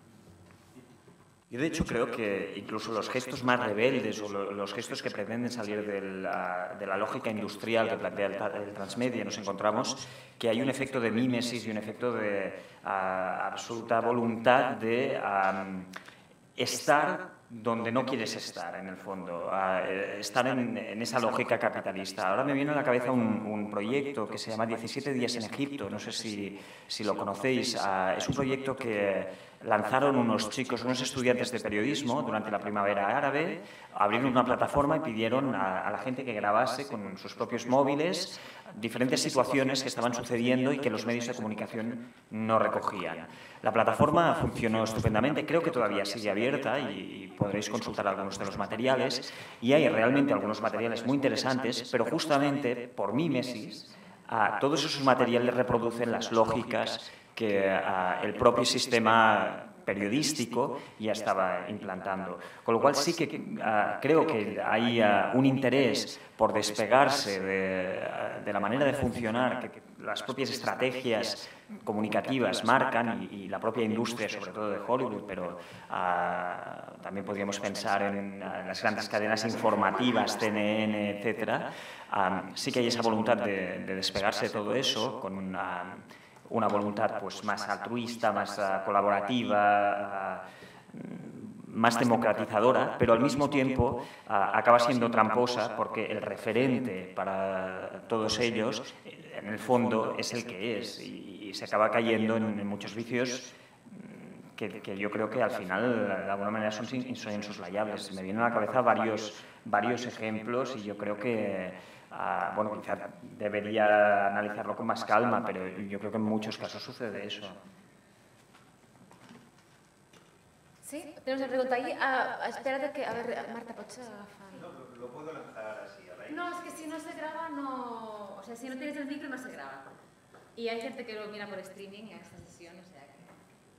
Yo, de hecho, creo que incluso los gestos más rebeldes o los gestos que pretenden salir de la lógica industrial que plantea el transmedia, nos encontramos que hay un efecto de mímesis y un efecto de absoluta voluntad de estar donde no quieres estar, en el fondo, estar en esa lógica capitalista. Ahora me viene a la cabeza un proyecto que se llama 17 días en Egipto, no sé si lo conocéis. Es un proyecto que lanzaron unos chicos, unos estudiantes de periodismo durante la primavera árabe, abrieron una plataforma y pidieron a la gente que grabase con sus propios móviles diferentes situaciones que estaban sucediendo y que los medios de comunicación no recogían. La plataforma funcionó estupendamente, creo que todavía sigue abierta y podréis consultar algunos de los materiales, y hay realmente algunos materiales muy interesantes, pero justamente por mímesis todos esos materiales reproducen las lógicas que el propio sistema periodístico ya estaba implantando. Con lo cual sí que creo que hay un interés por despegarse de la manera de funcionar que las propias estrategias comunicativas marcan y la propia industria, sobre todo de Hollywood, pero también podríamos pensar en las grandes cadenas informativas, CNN, etcétera. Sí que hay esa voluntad de despegarse de todo eso con una voluntad pues más altruista, más colaborativa, más democratizadora, pero al mismo tiempo acaba siendo tramposa porque el referente para todos ellos, en el fondo, es el que es y se acaba cayendo en muchos vicios que yo creo que al final, de alguna manera, son insoslayables. Me vienen a la cabeza varios ejemplos y yo creo que bueno, quizá debería analizarlo con más calma, pero yo creo que en muchos casos sucede eso. Sí, tenemos una pregunta ahí. Espérate que, a ver, Marta, ¿puedes agafar? No, lo puedo lanzar así a la... No, es que si no se graba, no... O sea, si no tienes el micro, no se graba. Y hay gente que lo mira por streaming a esta sesión, o sea que...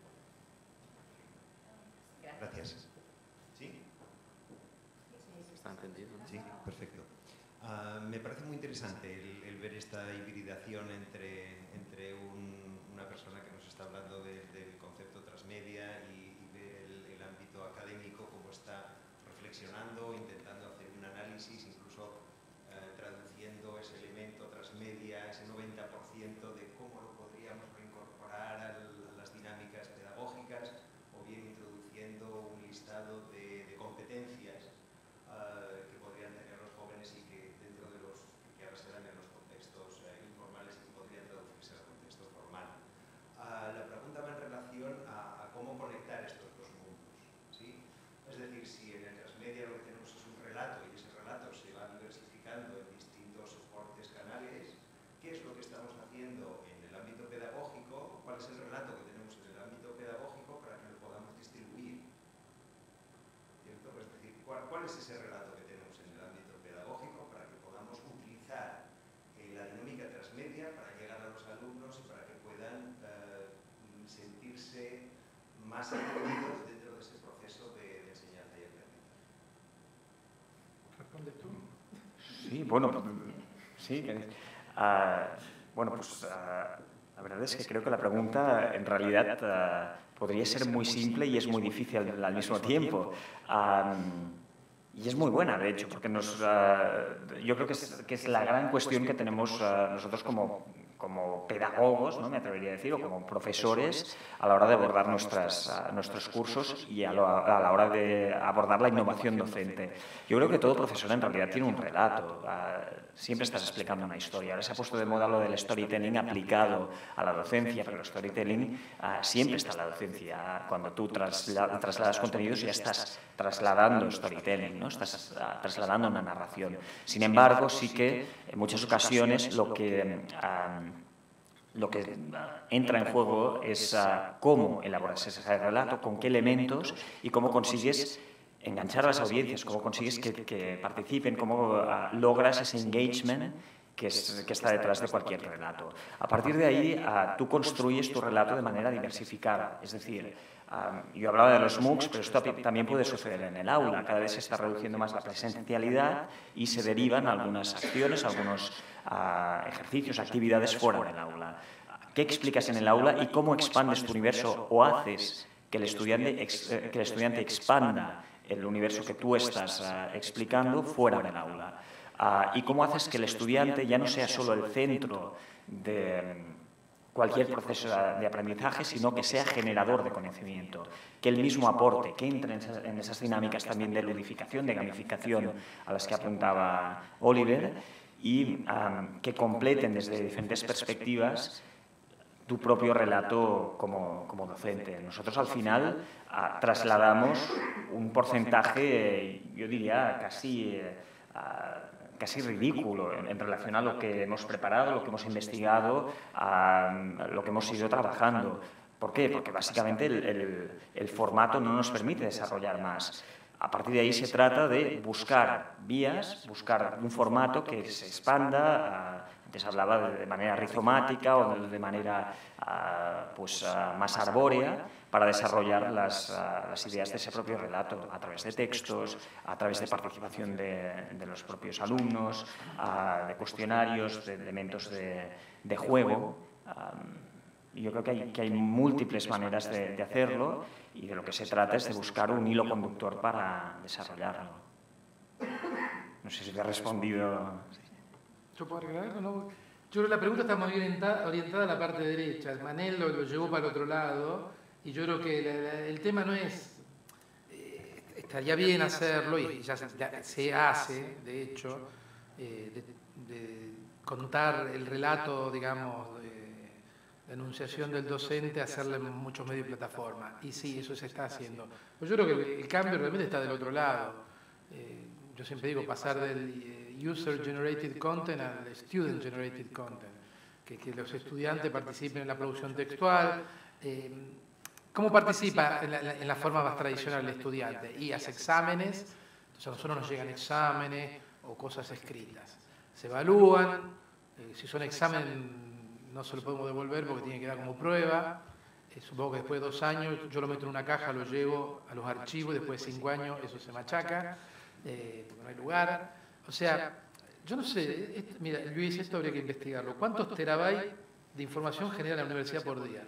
Gracias. ¿Sí? ¿Está entendido, no? Sí, perfecto. Me parece muy interesante el ver esta hibridación entre una persona que nos está hablando del concepto transmedia y ver el ámbito académico, cómo está reflexionando, intentando hacer un análisis, incluso traduciendo ese elemento transmedia, ese 90% de cómo lo podríamos reincorporar a las dinámicas pedagógicas, o bien introduciendo un listado de competencias que podrían tener los jóvenes y que dentro de los que ahora se dan en los contextos informales y que podrían traducirse al contexto formal. La pregunta va en relación a cómo conectar estos dos mundos, ¿sí? Es decir, si en el transmedia lo que tenemos es un relato y ese relato se va diversificando en distintos soportes, canales, ¿qué es lo que estamos haciendo en el ámbito pedagógico? ¿Cuál es el relato que tenemos en el ámbito pedagógico para que lo podamos distribuir? ¿Cierto? Es decir, ¿cuál es ese relato que tenemos en el ámbito pedagógico para que podamos utilizar la dinámica transmedia para llegar a los alumnos y para que puedan sentirse más incluidos dentro de ese proceso de enseñanza y aprendizaje? ¿Respondes tú? Sí, bueno, sí. Bueno, pues la verdad es que creo que la pregunta en realidad podría ser muy simple y es muy difícil al mismo tiempo. Y es muy buena, de hecho, porque yo creo que es la gran cuestión que tenemos nosotros como pedagogos, ¿no?, me atrevería a decir, o como profesores a la hora de abordar nuestros cursos y a la hora de abordar la innovación docente. Yo creo que todo profesor en realidad tiene un relato, siempre estás explicando una historia. Ahora se ha puesto de moda lo del storytelling aplicado a la docencia, pero el storytelling siempre está en la docencia. Cuando tú trasladas contenidos ya estás trasladando storytelling, ¿no? Estás trasladando una narración. Sin embargo, sí que en muchas ocasiones lo que lo que entra en juego es cómo elaboras ese relato, con qué elementos y cómo consigues enganchar a las audiencias, cómo consigues que participen, cómo logras ese engagement que está detrás de cualquier relato. A partir de ahí, tú construyes tu relato de manera diversificada. Es decir, yo hablaba de los MOOCs, pero esto también puede suceder en el aula. Cada vez se está reduciendo más la presencialidad y se derivan algunas acciones, algunos ejercicios, actividades fuera del aula. ¿Qué explicas en el aula y cómo expandes tu universo o haces que el estudiante expanda el universo que tú estás explicando fuera del aula? Y cómo haces que el estudiante ya no sea solo el centro de cualquier proceso de aprendizaje, sino que sea generador de conocimiento, que él mismo aporte, que entre en esas dinámicas también de ludificación, de gamificación a las que apuntaba Oliver, y que completen desde diferentes perspectivas tu propio relato como docente. Nosotros al final trasladamos un porcentaje, yo diría, casi ridículo en relación a lo que hemos preparado, lo que hemos investigado, a lo que hemos ido trabajando. ¿Por qué? Porque básicamente el formato no nos permite desarrollar más. A partir de ahí se trata de buscar vías, buscar un formato que se expanda. Antes hablaba de manera rizomática o de manera más arbórea para desarrollar las ideas de ese propio relato a través de textos, a través de participación de los propios alumnos, de cuestionarios, de elementos de juego. Yo creo que hay múltiples maneras de hacerlo y de lo que se trata es de buscar un hilo conductor para desarrollarlo. No sé si te he respondido. ¿Yo puedo agregar o no? Yo creo que la pregunta está muy orientada a la parte derecha. Manel lo llevó para el otro lado y yo creo que el tema no es... estaría bien hacerlo y ya se hace, de hecho, de contar el relato, digamos, la enunciación del docente, hacerle en muchos medios y plataformas. Y sí, eso se está haciendo. Pues yo creo que el cambio realmente está del otro lado. Yo siempre digo pasar del user-generated content al student-generated content. Que los estudiantes participen en la producción textual. ¿Cómo participa en la forma más tradicional el estudiante? Y hace exámenes, entonces a nosotros nos llegan exámenes o cosas escritas. Se evalúan, si son exámenes no se lo podemos devolver porque tiene que dar como prueba. Supongo que después de 2 años yo lo meto en una caja, lo llevo a los archivos y después de 5 años eso se machaca, porque no hay lugar. O sea, yo no sé, mira, Luis, esto habría que investigarlo. ¿Cuántos terabytes de información genera la universidad por día?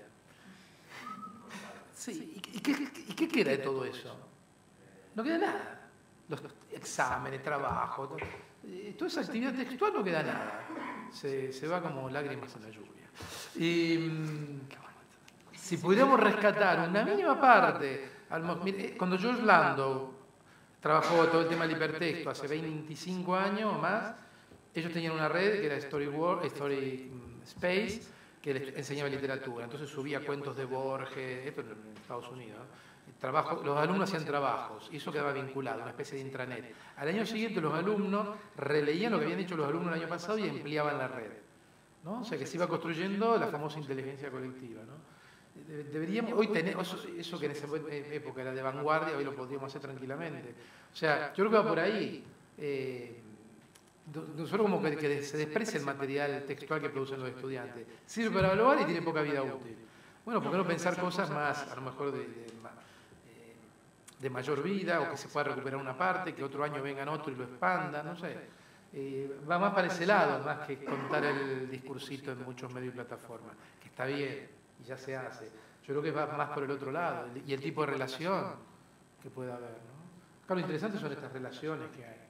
Sí, ¿y qué queda de todo eso? No queda nada. Los exámenes, trabajos, toda esa actividad textual no queda nada. Se va como lágrimas en la lluvia. Y si pudiéramos rescatar una mínima parte, cuando George Landau trabajó todo el tema del hipertexto hace 25 años o más, ellos tenían una red que era Story Space, que les enseñaba literatura. Entonces subía cuentos de Borges, esto en Estados Unidos, los alumnos hacían trabajos y eso quedaba vinculado, una especie de intranet. Al año siguiente los alumnos releían lo que habían hecho los alumnos el año pasado y empleaban la red, ¿no? O sea que se iba construyendo la famosa inteligencia colectiva, ¿no? Deberíamos hoy tener eso que en esa época era de vanguardia, hoy lo podríamos hacer tranquilamente. O sea, yo creo que va por ahí. Nosotros como que se desprecia el material textual que producen los estudiantes. Sirve para evaluar y tiene poca vida útil. Bueno, ¿por qué no pensar cosas más, a lo mejor de mayor vida, o que se pueda recuperar una parte, que otro año vengan otro y lo expandan, no sé. Va más para ese lado, más que contar el discursito en muchos medios y plataformas, que está bien y ya se hace. Yo creo que va más por el otro lado, y el tipo de relación que pueda haber, ¿no? Claro, lo interesante son estas relaciones que hay.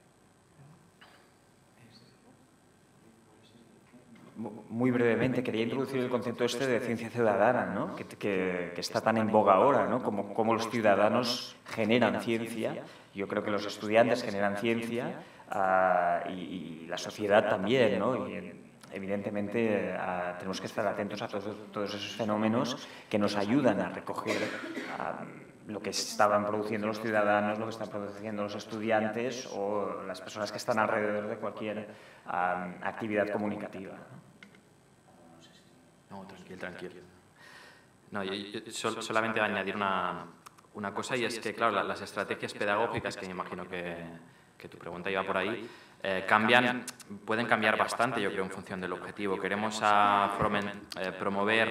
Muy brevemente, quería introducir el concepto de ciencia ciudadana, ¿no? que está tan en boga ahora, ¿no? Como los ciudadanos generan ciencia. Yo creo que los estudiantes generan ciencia y la sociedad también, ¿no? Y, evidentemente tenemos que estar atentos a todos esos fenómenos que nos ayudan a recoger lo que estaban produciendo los ciudadanos, lo que están produciendo los estudiantes o las personas que están alrededor de cualquier actividad comunicativa, ¿no? No, tranquilo, tranquilo. No, yo solamente añadir una cosa, y es que, claro, las estrategias pedagógicas, que me imagino que tu pregunta iba por ahí, pueden cambiar bastante, yo creo, en función del objetivo. Queremos promover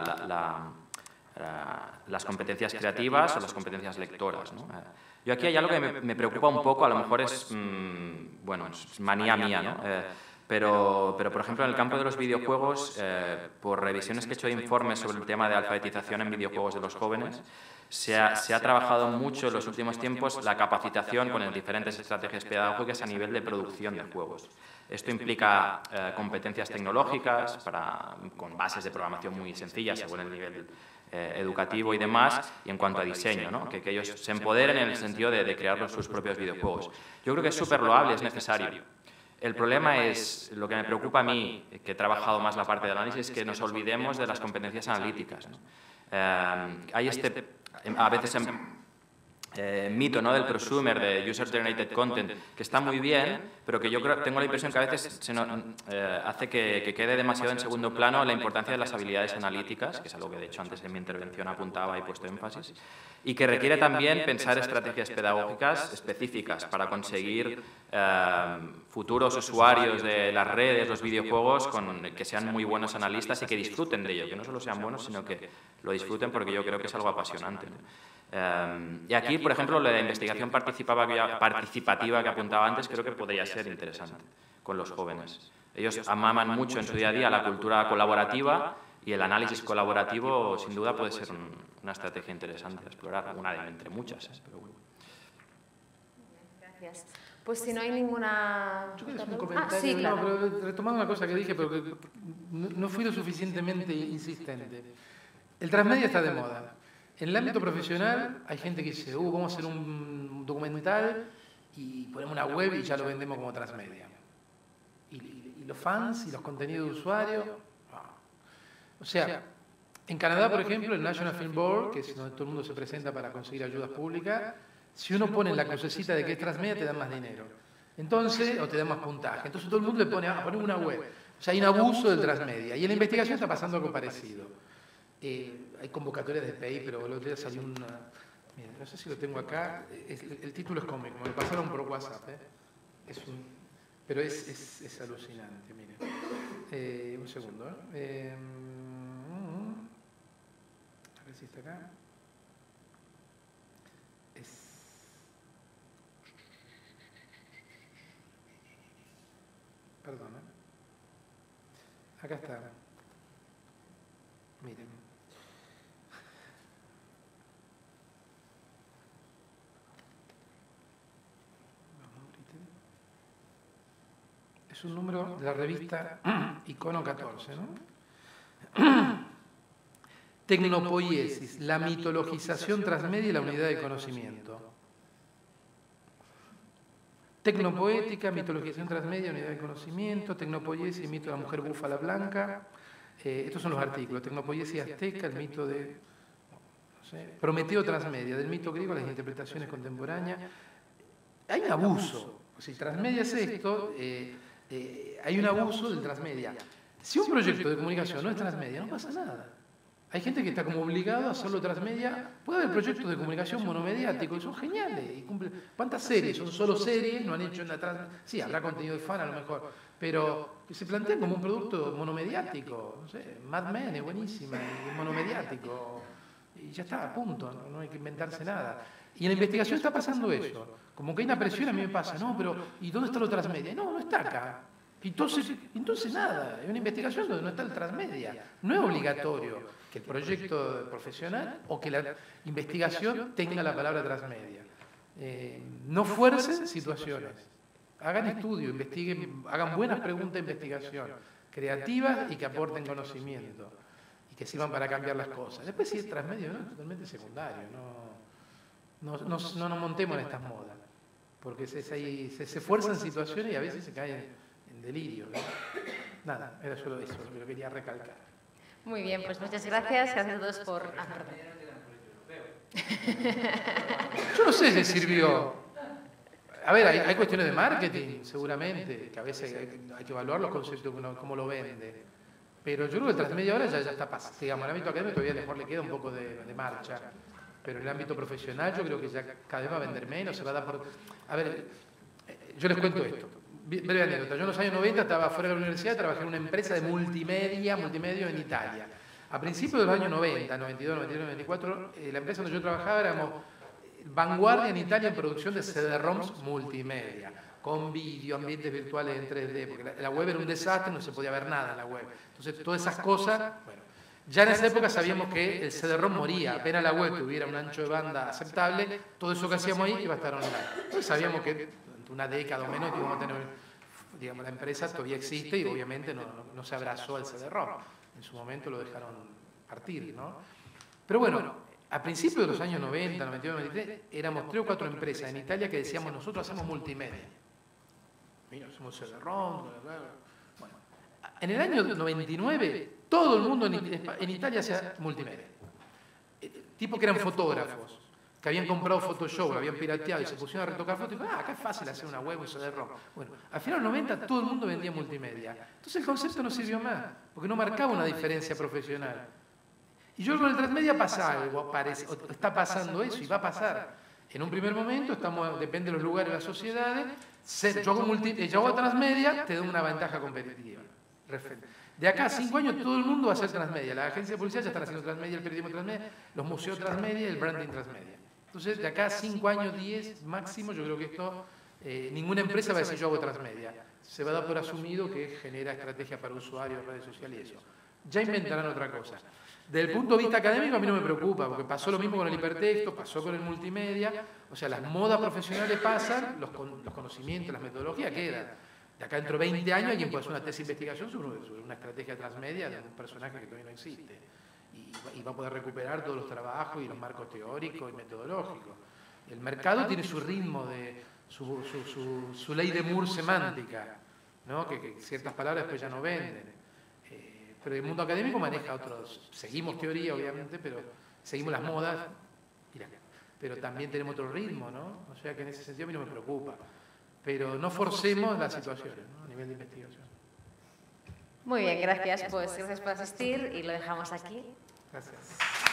las competencias creativas o las competencias lectoras, ¿no? Yo aquí hay algo que me preocupa un poco, a lo mejor es, bueno, es manía mía, ¿no? Pero, por ejemplo, en el campo de los videojuegos, por revisiones que he hecho de informes sobre el tema de alfabetización en videojuegos de los jóvenes, se ha trabajado mucho en los últimos tiempos la capacitación con diferentes estrategias pedagógicas a nivel de producción de juegos. Esto implica competencias tecnológicas con bases de programación muy sencillas según el nivel educativo y demás, y en cuanto a diseño, ¿no? que ellos se empoderen en el sentido de crear sus propios videojuegos. Yo creo que es súper loable, es necesario. El problema es, lo que me preocupa a mí, que he trabajado más la parte de análisis, es que nos olvidemos de las competencias analíticas, ¿no? Hay a veces mito, ¿no?, del prosumer, de User Generated Content, que está muy bien, pero que yo tengo la impresión que a veces hace que quede demasiado en segundo plano la importancia de las habilidades analíticas, que es algo que de hecho antes en mi intervención apuntaba y he puesto énfasis, y que requiere también pensar estrategias pedagógicas específicas para conseguir futuros usuarios de las redes, los videojuegos, que sean muy buenos analistas y que disfruten de ello, que no solo sean buenos, sino que lo disfruten, porque yo creo que es algo apasionante, ¿no? Y aquí, por ejemplo, la investigación participativa que apuntaba antes creo que podría ser interesante con los jóvenes. Ellos amaman mucho en su día a día la cultura colaborativa, y el análisis colaborativo sin duda puede ser una estrategia interesante a explorar, una de entre muchas. Pero bueno. Gracias. Pues si no hay ninguna... Yo quiero hacer un comentario, sí, claro. no, pero retomando una cosa que dije, pero que no fui lo suficientemente insistente. El transmedia está de moda. En el ámbito profesional hay gente que dice, vamos a hacer un documental y ponemos una web y ya lo vendemos como transmedia. Y los fans y los contenidos de usuario. O sea, en Canadá, por ejemplo, el National Film Board, que es donde todo el mundo se presenta para conseguir ayudas públicas, si uno pone en la crucecita de que es transmedia, te dan más dinero. Entonces, o te dan más puntaje. Entonces todo el mundo le pone, poner una web. O sea, hay un abuso del transmedia. Y en la investigación está pasando algo parecido. Hay convocatorias de PI, pero el otro día salió una... Mira, no sé si lo tengo acá. El título es cómico, me lo pasaron por WhatsApp. Pero es alucinante, miren. Un segundo. A ver si está acá. Perdón. Acá está. Miren. Es un número de la revista Icono 14, ¿no? Tecnopoiesis, la mitologización transmedia y la unidad de conocimiento. Tecnopoética, mitologización transmedia, unidad de conocimiento, tecnopoiesis, mito de la mujer búfala blanca. Estos son los artículos. Tecnopoiesis azteca, el mito de Prometeo transmedia, del mito griego a las interpretaciones contemporáneas. Hay un abuso. Si transmedia es esto, hay un abuso del transmedia. Si un proyecto de comunicación no es transmedia, no pasa nada. Hay gente que está como obligado a hacerlo transmedia. Puede haber proyectos de comunicación monomediáticos, son geniales. Y ¿cuántas series? Son solo series, no han hecho una transmedia. Sí, habrá contenido de fan a lo mejor, pero que se planteen como un producto monomediático. No sé, Mad Men es buenísima, es monomediático. Y ya está, a punto, no hay que inventarse nada. Y en la investigación está pasando eso. Como que hay una presión, a mí me pasa, no, pero ¿y dónde está lo transmedia? No está acá. Entonces nada, es una investigación donde no está el transmedia. No es obligatorio que el proyecto profesional o que la investigación tenga la palabra transmedia. No fuercen situaciones. Hagan estudio, investiguen, hagan buenas preguntas de investigación, creativas y que aporten conocimiento y que sirvan para cambiar las cosas. Después si es transmedia, no, es totalmente secundario. No nos montemos en estas modas, porque se fuerzan situaciones y a veces se caen en delirio, ¿no? Nada, era solo eso lo que yo quería recalcar. Muy bien, pues muchas gracias a todos por... Yo no sé si sirvió. A ver, hay cuestiones de marketing, seguramente, que a veces hay que evaluar los conceptos, cómo lo vende. Pero yo creo que el transmedia ahora ya está pasando. Digamos, el ámbito académico todavía mejor le queda un poco de marcha. Pero en el ámbito profesional yo creo que ya cada vez va a vender menos, se va a dar por... A ver, yo les cuento esto. Breve anécdota. Yo en los años 90 estaba fuera de la universidad, trabajé en una empresa de multimedia en Italia. A principios de los años 90, 92, 93, 94, la empresa donde yo trabajaba éramos vanguardia en Italia en producción de CD-ROMs multimedia, con vídeo, ambientes virtuales en 3D, porque la web era un desastre, no se podía ver nada en la web. Entonces, todas esas cosas, bueno, ya en esa época sabíamos que el CD-ROM moría, apenas la web tuviera un ancho de banda aceptable, todo eso que hacíamos ahí iba a estar online. Entonces sabíamos que durante una década o menos íbamos a tener, digamos, la empresa todavía existe y obviamente no se abrazó al CD-ROM. En su momento lo dejaron partir, ¿no? Pero bueno, a principios de los años 90, 92, 93, éramos 3 o 4 empresas en Italia que decíamos, nosotros hacemos multimedia. Mira, hacemos CD-ROM, bueno. En el año 99, todo el mundo en Italia hacía multimedia. Tipos que eran fotógrafos, que habían comprado Photoshop, lo habían pirateado y se pusieron a retocar fotos y dijeron, acá es fácil hacer una web, un CD-ROM. Bueno, al final de los 90 todo el mundo vendía multimedia. Entonces el concepto no sirvió más, porque no marcaba una diferencia profesional. Y yo con el transmedia pasa algo, está pasando eso y va a pasar. En un primer momento, depende de los lugares de las sociedades, yo hago transmedia, te da una ventaja competitiva. De acá a 5 años todo el mundo va a hacer transmedia. La agencia de publicidad ya está haciendo transmedia, el periodismo transmedia, los museos transmedia y el branding transmedia. Entonces, de acá a 5 años, 10 máximo, yo creo que esto, ninguna empresa va a decir yo hago transmedia. Se va a dar por asumido que genera estrategia para usuarios, redes sociales y eso. Ya inventarán otra cosa. Desde el punto de vista académico a mí no me preocupa, porque pasó lo mismo con el hipertexto, pasó con el multimedia, o sea, las modas profesionales pasan, los conocimientos, las metodologías quedan. De acá dentro de 20 años alguien puede hacer una tesis de investigación sobre una estrategia transmedia de un personaje que todavía no existe. Y va a poder recuperar todos los trabajos y los marcos teóricos y metodológicos. El mercado tiene su ritmo, su ley de Moore semántica, ¿no? Que ciertas palabras después ya no venden. Pero el mundo académico maneja otros, seguimos teoría obviamente, pero seguimos las modas, pero también tenemos otro ritmo, ¿no? O sea que en ese sentido a mí no me preocupa. Pero no forcemos las situaciones, ¿no? A nivel de investigación. Muy bien, gracias. Pues gracias por asistir y lo dejamos aquí. Gracias.